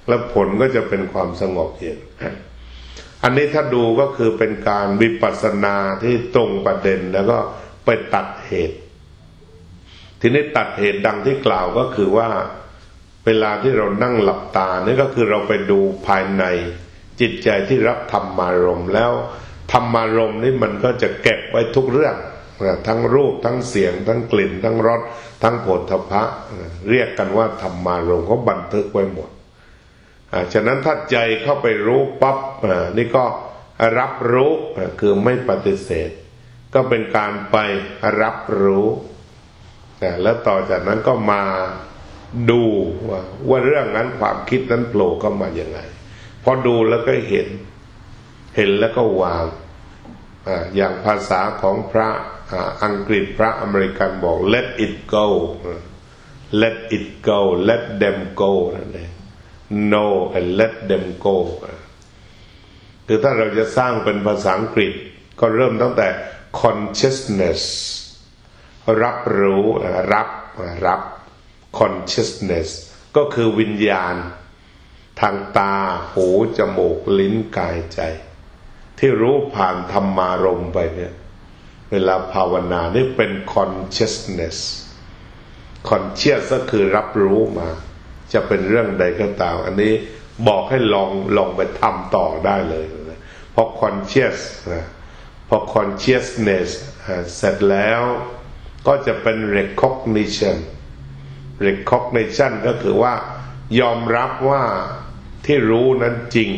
แล้วผลก็จะเป็นความสงบเย็นอันนี้ถ้าดูก็คือเป็นการวิปัสสนาที่ตรงประเด็นแล้วก็ไปตัดเหตุทีนี้ตัดเหตุดังที่กล่าวก็คือว่าเวลาที่เรานั่งหลับตานี่ก็คือเราไปดูภายในจิตใจที่รับธรรมารมณ์แล้วธรรมารมณ์นี่มันก็จะเก็บไว้ทุกเรื่องทั้งรูปทั้งเสียงทั้งกลิ่นทั้งรสทั้งโผฏฐัพพะเรียกกันว่าธรรมารมณ์เขาบันทึกไว้หมดฉะนั้นถ้าใจเข้าไปรู้ปั๊บนี่ก็รับรู้คือไม่ปฏิเสธก็เป็นการไปรับรู้แล้วต่อจากนั้นก็มาดูว่าว่าเรื่องนั้นความคิดนั้นโผล่เข้ามาอย่างไรพอดูแล้วก็เห็นเห็นแล้วก็วางอย่างภาษาของพระอังกฤษพระอเมริกันบอก let it go let it go let them go นั่นเอง no and let them go คือถ้าเราจะสร้างเป็นภาษาอังกฤษก็เริ่มตั้งแต่ consciousness รับรู้รับรับ consciousness ก็คือวิญญาณทางตาหูจมูกลิ้นกายใจที่รู้ผ่านธรรมารมณ์ไปเนี่ยเวลาภาวนานี่เป็น consciousness conscious ก็คือรับรู้มาจะเป็นเรื่องใดก็ตามอันนี้บอกให้ลองลองไปทำต่อได้เลยนะพอ conscious นะพอ consciousness เสร็จแล้วก็จะเป็น recognition recognition ก็คือว่ายอมรับว่าที่รู้นั้นจริง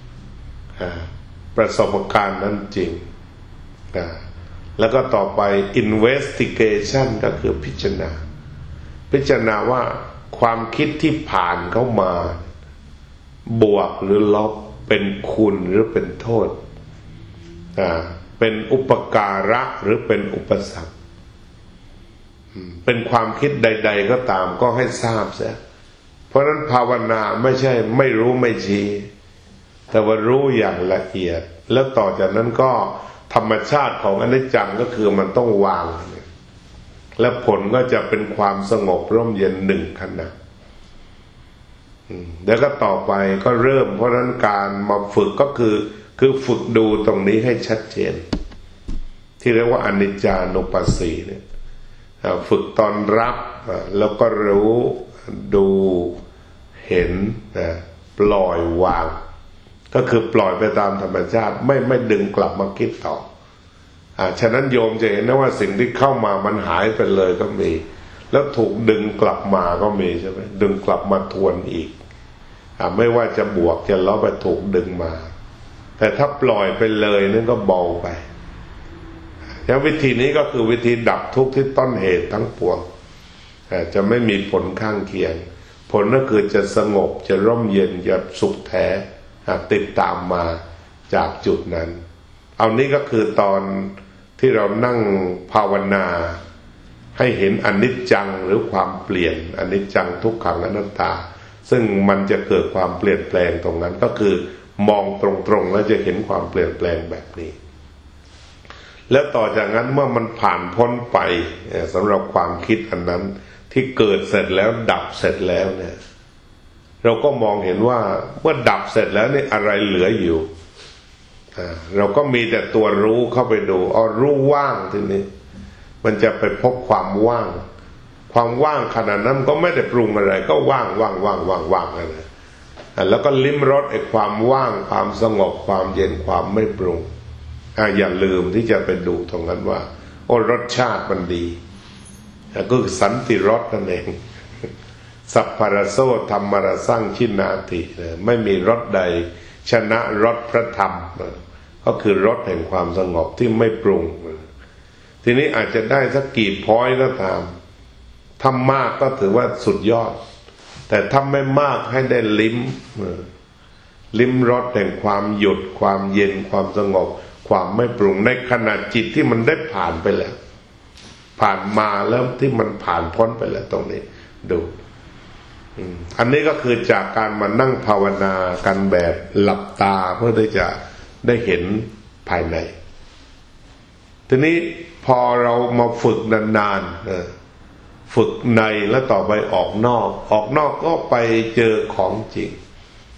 ประสบการณ์นั้นจริงแล้วก็ต่อไป investigation ก็คือพิจารณาพิจารณาว่าความคิดที่ผ่านเข้ามาบวกหรือลบเป็นคุณหรือเป็นโทษเป็นอุปการะหรือเป็นอุปสรรคเป็นความคิดใดๆก็ตามก็ให้ทราบเสียเพราะนั้นภาวนาไม่ใช่ไม่รู้ไม่ชี้แต่ว่ารู้อย่างละเอียดแล้วต่อจากนั้นก็ธรรมชาติของอนิจจังก็คือมันต้องวางและผลก็จะเป็นความสงบร่มเย็นหนึ่งขณะแล้วก็ต่อไปก็เริ่มเพราะนั้นการมาฝึกก็คือคือฝึกดูตรงนี้ให้ชัดเจนที่เรียกว่าอนิจจานุปัสสีเนี่ยฝึกตอนรับแล้วก็รู้ดูเห็นปล่อยวางก็คือปล่อยไปตามธรรมชาติไม่ไม่ดึงกลับมาคิดต่ออ่าฉะนั้นโยมจะเห็นนะว่าสิ่งที่เข้ามามันหายไปเลยก็มีแล้วถูกดึงกลับมาก็มีใช่ไหมดึงกลับมาทวนอีกอ่าไม่ว่าจะบวกจะลบไปถูกดึงมาแต่ถ้าปล่อยไปเลยนั่นก็เบาไปแล้ววิธีนี้ก็คือวิธีดับทุกข์ที่ต้นเหตุทั้งปวงจะไม่มีผลข้างเคียงผลก็คือจะสงบจะร่มเย็นจะสุขแท้ติดตามมาจากจุดนั้นเอานี้ก็คือตอนที่เรานั่งภาวนาให้เห็นอนิจจังหรือความเปลี่ยนอนิจจังทุกขังอนัตตาซึ่งมันจะเกิดความเปลี่ยนแปลงตรงนั้นก็คือมองตรงๆแล้วจะเห็นความเปลี่ยนแปลงแบบนี้แล้วต่อจากนั้นเมื่อมันผ่านพ้นไปสำหรับความคิดอันนั้นที่เกิดเสร็จแล้วดับเสร็จแล้วเนี่ยเราก็มองเห็นว่าเมื่อดับเสร็จแล้วนี่อะไรเหลืออยู่เราก็มีแต่ตัวรู้เข้าไปดูเอารู้ว่างทีนี้มันจะไปพบความว่างความว่างขนาดนั้นก็ไม่ได้ปรุงอะไรก็ว่างว่างว่างว่างว่างอะไรแล้วก็ลิ้มรสไอ้ความว่างความสงบความเย็นความไม่ปรุงอย่าลืมที่จะไปดูตรงนั้นว่าโอ้รสชาติมันดีก็คือสันติรสนั่นเองสัพพารโสธรรมรสังชินาติไม่มีรสใดชนะรสพระธรรมก็คือรสแห่งความสงบที่ไม่ปรุงทีนี้อาจจะได้สักกี่พอยต์ก็ตามถ้ามากก็ถือว่าสุดยอดแต่ถ้าไม่มากให้ได้ลิ้มลิ้มรสแห่งความหยุดความเย็นความสงบความไม่ปรุงในขณะจิตที่มันได้ผ่านไปแล้วผ่านมาแล้วที่มันผ่านพ้นไปแล้วตรงนี้ดูอันนี้ก็คือจากการมานั่งภาวนากันแบบหลับตาเพื่อที่จะได้เห็นภายในทีนี้พอเรามาฝึกนานๆฝึกในแล้วต่อไปออกนอกออกนอกก็ไปเจอของจริง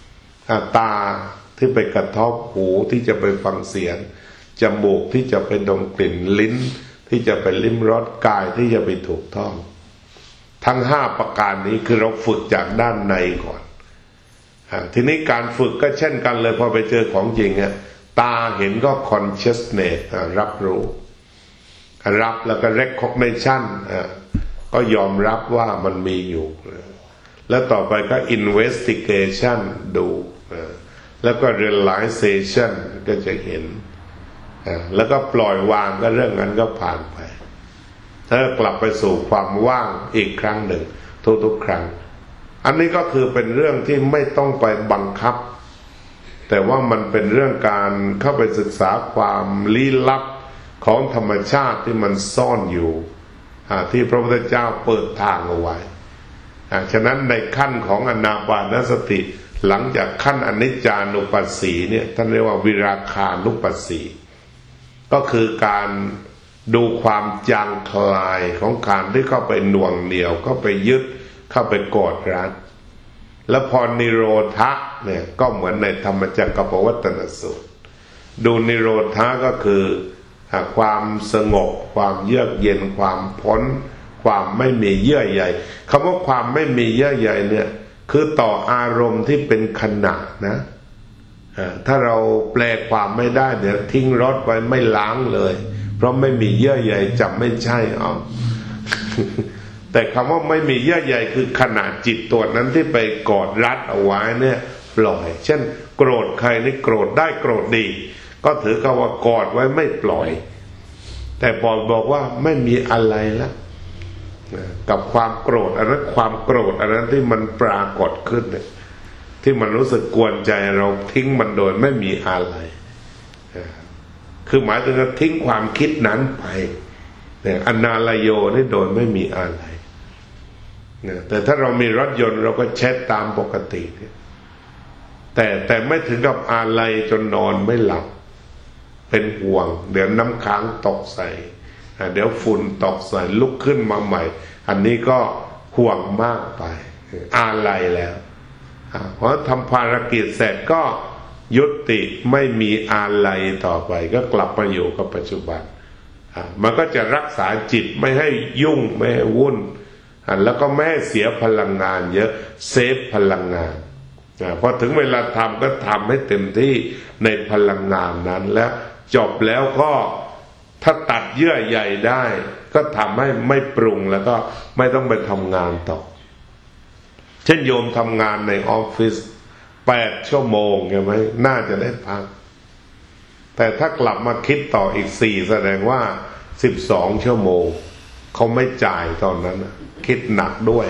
ตาที่ไปกระทบหูที่จะไปฟังเสียงจมูกที่จะไปดมกลิ่นลิ้นที่จะไปลิ้มรสกายที่จะไปถูกต้องทั้งห้าประการนี้คือเราฝึกจากด้านในก่อนทีนี้การฝึกก็เช่นกันเลยพอไปเจอของจริงอ่ะตาเห็นก็ consciousness รับรู้รับแล้วก็ recognition ก็ยอมรับว่ามันมีอยู่แล้วต่อไปก็ investigation ดูแล้วก็ realization ก็จะเห็นแล้วก็ปล่อยวางก็เรื่องนั้นก็ผ่านไปถ้ากลับไปสู่ความว่างอีกครั้งหนึ่งทุกๆครั้งอันนี้ก็คือเป็นเรื่องที่ไม่ต้องไปบังคับแต่ว่ามันเป็นเรื่องการเข้าไปศึกษาความลี้ลับของธรรมชาติที่มันซ่อนอยู่ที่พระพุทธเจ้าเปิดทางเอาไว้ฉะนั้นในขั้นของอนาปานสติหลังจากขั้นอนิจจานุปัสสีเนี่ยท่านเรียกว่าวิราคานุปัสสีก็คือการดูความจางคลายของการที่เข้าไปหน่วงเหนี่ยวเข้าไปยึดเข้าไปกอดรัดแล้วพอนิโรธะเนี่ยก็เหมือนในธรรมจักรปวัตตนสูตรดูนิโรธะก็คือความสงบความเยือกเย็นความพ้นความไม่มีเยื่อใยคำว่าความไม่มีเยื่อใยเนี่ยคือต่ออารมณ์ที่เป็นขณะนะถ้าเราแปลความไม่ได้เดี๋ยวทิ้งรถไว้ไม่ล้างเลยเพราะไม่มีเยื่อใยจับไม่ใช่เอา แต่คำว่าไม่มีเยื่อใยคือขณะจิตตัวนั้นที่ไปกอดรัดเอาไว้เนี่ยปล่อยเช่นโกรธใครนี่โกรธได้โกรธดีก็ถือคำว่ากอดไว้ไม่ปล่อยแต่พอบอกว่าไม่มีอะไรแล้วกับความโกรธอันนั้นความโกรธอันนั้นที่มันปรากฏขึ้นเนี่ยที่มันรู้สึกกวนใจเราทิ้งมันโดยไม่มีอะไรคือหมายถึงว่าทิ้งความคิดนั้นไปเนี่ยอนาลโยนี่โดยไม่มีอะไรแต่ถ้าเรามีรถยนต์เราก็เช็ดตามปกติแต่แต่ไม่ถึงกับอะไรจนนอนไม่หลับเป็นห่วงเดี๋ยวน้ำค้างตกใส่เดี๋ยวฝุ่นตกใส่ลุกขึ้นมาใหม่อันนี้ก็ห่วงมากไปอะไรแล้วเพราะทำภารกิจเสร็จก็ยุติไม่มีอะไรต่อไปก็กลับมาอยู่กับปัจจุบันมันก็จะรักษาจิตไม่ให้ยุ่งไม่ให้วุ่นแล้วก็ไม่ให้เสียพลังงานเยอะเซฟพลังงานพอถึงเวลาทำก็ทำให้เต็มที่ในพลังงานนั้นแล้วจบแล้วก็ถ้าตัดเยื่อใยได้ก็ทำให้ไม่ปรุงแล้วก็ไม่ต้องไปทำงานต่อเช่นโยมทำงานในออฟฟิศแปดชั่วโมงใช่ไหมน่าจะได้พักแต่ถ้ากลับมาคิดต่ออีกสี่แสดงว่าสิบสองชั่วโมงเขาไม่จ่ายตอนนั้นคิดหนักด้วย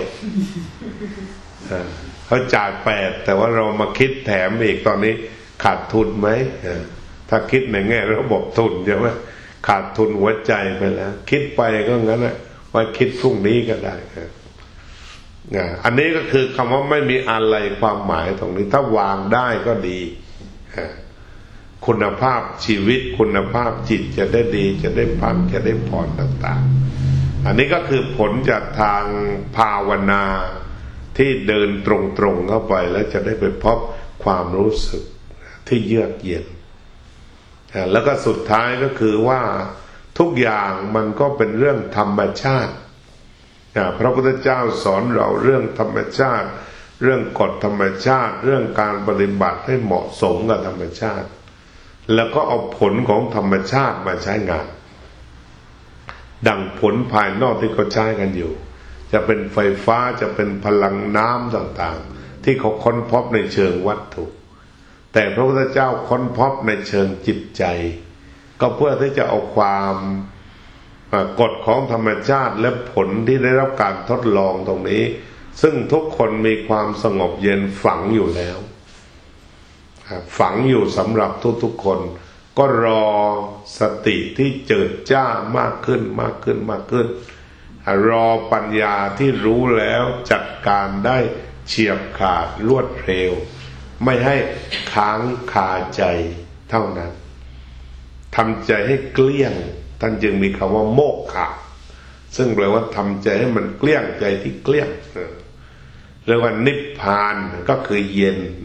เขาจ่ายแปดแต่ว่าเรามาคิดแถมอีกตอนนี้ขาดทุนไหมถ้าคิดในแง่ระบบทุนใช่ไหมขาดทุนหัวใจไปแล้วคิดไปก็งั้นแหละว่าคิดพรุ่งนี้ก็ได้อันนี้ก็คือคำว่าไม่มีอะไรความหมายตรงนี้ถ้าวางได้ก็ดีคุณภาพชีวิตคุณภาพจิตจะได้ดีจะได้พักจะได้ผ่อนต่างๆอันนี้ก็คือผลจากทางภาวนาที่เดินตรงๆเข้าไปแล้วจะได้ไปพบความรู้สึกที่เยือกเย็นแล้วก็สุดท้ายก็คือว่าทุกอย่างมันก็เป็นเรื่องธรรมชาติพระพุทธเจ้าสอนเราเรื่องธรรมชาติเรื่องกฎธรรมชาติเรื่องการปฏิบัติให้เหมาะสมกับธรรมชาติแล้วก็เอาผลของธรรมชาติมาใช้งานดังผลภายนอกที่เขาใช้กันอยู่จะเป็นไฟฟ้าจะเป็นพลังน้ำต่างๆที่เขาค้นพบในเชิงวัตถุแต่พระพุทธเจ้าค้นพบในเชิงจิตใจก็เพื่อที่จะเอาความกฎของธรรมชาติและผลที่ได้รับการทดลองตรงนี้ซึ่งทุกคนมีความสงบเย็นฝังอยู่แล้วฝังอยู่สำหรับทุกๆคนก็รอสติที่เจิดจ้ามากขึ้นมากขึ้นมากขึ้นรอปัญญาที่รู้แล้วจัดการได้เฉียบขาดรวดเร็วไม่ให้ค้างคาใจเท่านั้นทำใจให้เกลี้ยงท่านจึงมีคำว่าโมกขะซึ่งแปลว่าทำใจให้มันเกลี้ยงใจที่เกลี้ยงเรียกว่านิพพานก็คือเย็นนะ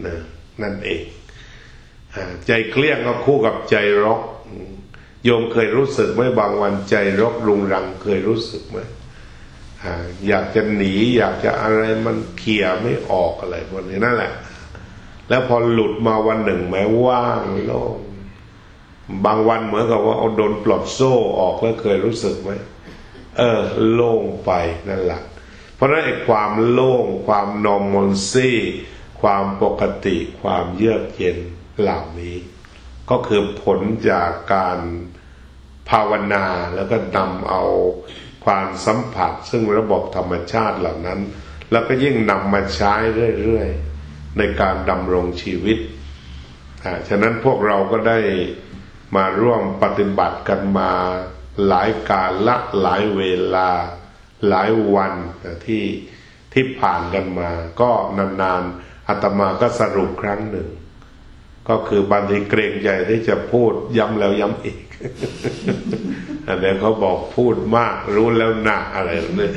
นั่นเองใจเกลี้ยงก็คู่กับใจรกโยมเคยรู้สึกไหมบางวันใจรกรุงรังเคยรู้สึกไหมอยากจะหนีอยากจะอะไรมันเคลียร์ไม่ออกอะไรพวกนี้นั่นแหละแล้วพอหลุดมาวันหนึ่งแม้ว่างโล่งบางวันเหมือนกับว่าเอาโดนปลดโซ่ออกแล้วเคยรู้สึกไหมเออโล่งไปนั่นแหละเพราะนั้นไอ้ความโล่งความนอร์มอลซี่ความปกติความเยือกเย็นเหล่านี้ก็คือผลจากการภาวนาแล้วก็นำเอาความสัมผัสซึ่งระบบธรรมชาติเหล่านั้นแล้วก็ยิ่งนำมาใช้เรื่อยๆในการดำรงชีวิตฉะนั้นพวกเราก็ได้มาร่วมปฏิบัติกันมาหลายกาลละหลายเวลาหลายวันที่ที่ผ่านกันมาก็นานๆอาตมาก็สรุปครั้งหนึ่งก็คือบางทีเกรงใจที่จะพูดย้ำแล้วย้ำอีกอันนี้เขาบอกพูดมากรู้แล้วหนักอะไรเนี่ย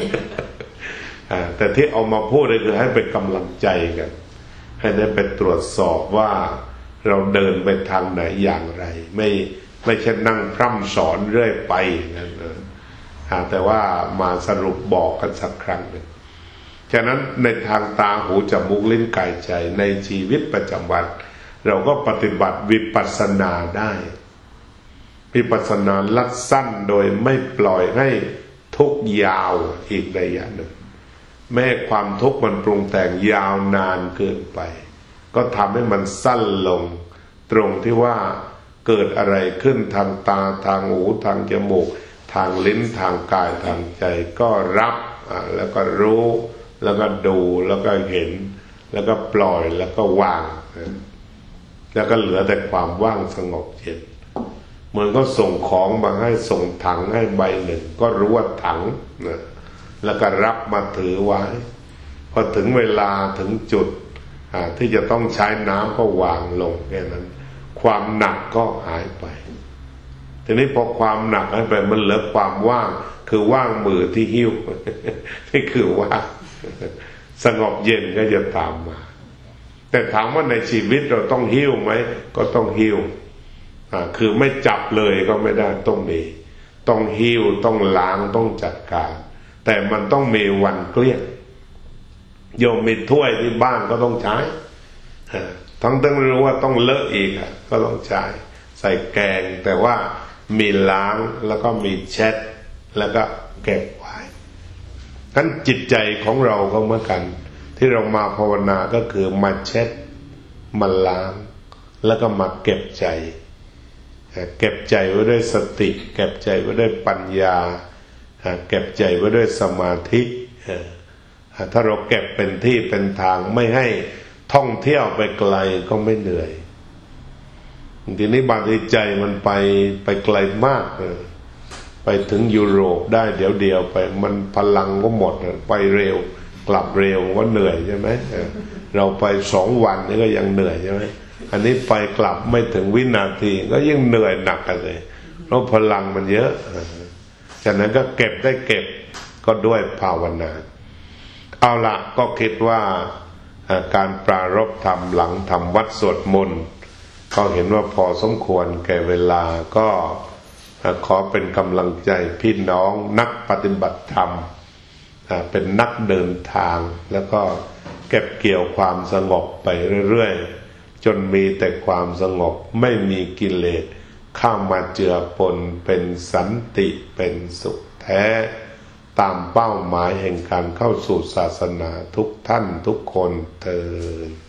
แต่ที่เอามาพูดเลยคือให้เป็นกำลังใจกันให้ได้ไปตรวจสอบว่าเราเดินไปทางไหนอย่างไรไม่ไม่ใช่นั่งพร่ำสอนเรื่อยไปนั่นนะแต่ว่ามาสรุปบอกกันสักครั้งหนึ่งฉะนั้นในทางตาหูจมูกลิ้นกายใจในชีวิตประจำวันเราก็ปฏิบัติวิปัสสนาได้วิปัสสนาลัดสั้นโดยไม่ปล่อยให้ทุกข์ยาวอีกระยะหนึ่งแม้ความทุกข์มันปรุงแต่งยาวนานเกินไปก็ทำให้มันสั้นลงตรงที่ว่าเกิดอะไรขึ้นทางตาทางหูทางจมูกทางลิ้นทางกายทางใจก็รับแล้วก็รู้แล้วก็ดูแล้วก็เห็นแล้วก็ปล่อยแล้วก็วางแล้วก็เหลือแต่ความว่างสงบเย็นเหมือนก็ส่งของมาให้ส่งถังให้ใบหนึ่งก็รู้ว่าถังนะแล้วก็รับมาถือไว้พอถึงเวลาถึงจุดที่จะต้องใช้น้ำก็วางลงแค่นั้นความหนักก็หายไปทีนี้พอความหนักหายไปมันเหลือความว่างคือว่างมือที่หิ้วนี่คือว่างสงบเย็นก็จะตามมาแต่ถามว่าในชีวิตเราต้องหิ้วไหมก็ต้องหิ้วคือไม่จับเลยก็ไม่ได้ต้องมีต้องหิ้วต้องล้างต้องจัดการแต่มันต้องมีวันเกลี้ยงโยมมีถ้วยที่บ้านก็ต้องใช้ทั้งต้องรู้ว่าต้องเลอะอีกก็ต้องใช้ใส่แกงแต่ว่ามีล้างแล้วก็มีเช็ดแล้วก็เก็บไว้ทั้นจิตใจของเราก็เหมือนกันที่เรามาภาวนาก็คือมาเช็ดมาล้างแล้วก็มาเก็บใจเก็บใจไว้ด้วยสติเก็บใจไว้ด้วยปัญญาเก็บใจไว้ด้วยสมาธิถ้าเราเก็บเป็นที่เป็นทางไม่ให้ท่องเที่ยวไปไกลก็ไม่เหนื่อยทีนี้บางทีใจมันไปไปไกลมากไปถึงยุโรปได้เดี๋ยวเดียวไปมันพลังก็หมดไปเร็วกลับเร็วก็เหนื่อยใช่ไหมเราไปสองวันนี่ก็ยังเหนื่อยใช่ไหมอันนี้ไปกลับไม่ถึงวินาทีก็ยิ่งเหนื่อยหนักกันเลยเพราะพลังมันเยอะฉะนั้นก็เก็บได้เก็บก็ด้วยภาวนาเอาละก็คิดว่าการปรารภธรรมหลังทำวัดสวดมนต์ก็เห็นว่าพอสมควรแก่เวลาก็ขอเป็นกำลังใจพี่น้องนักปฏิบัติธรรมเป็นนักเดินทางแล้วก็เก็บเกี่ยวความสงบไปเรื่อยๆจนมีแต่ความสงบไม่มีกิเลสเข้ามาเจือปนเป็นสันติเป็นสุขแท้ตามเป้าหมายแห่งการเข้าสู่ศาสนาทุกท่านทุกคนเทอญ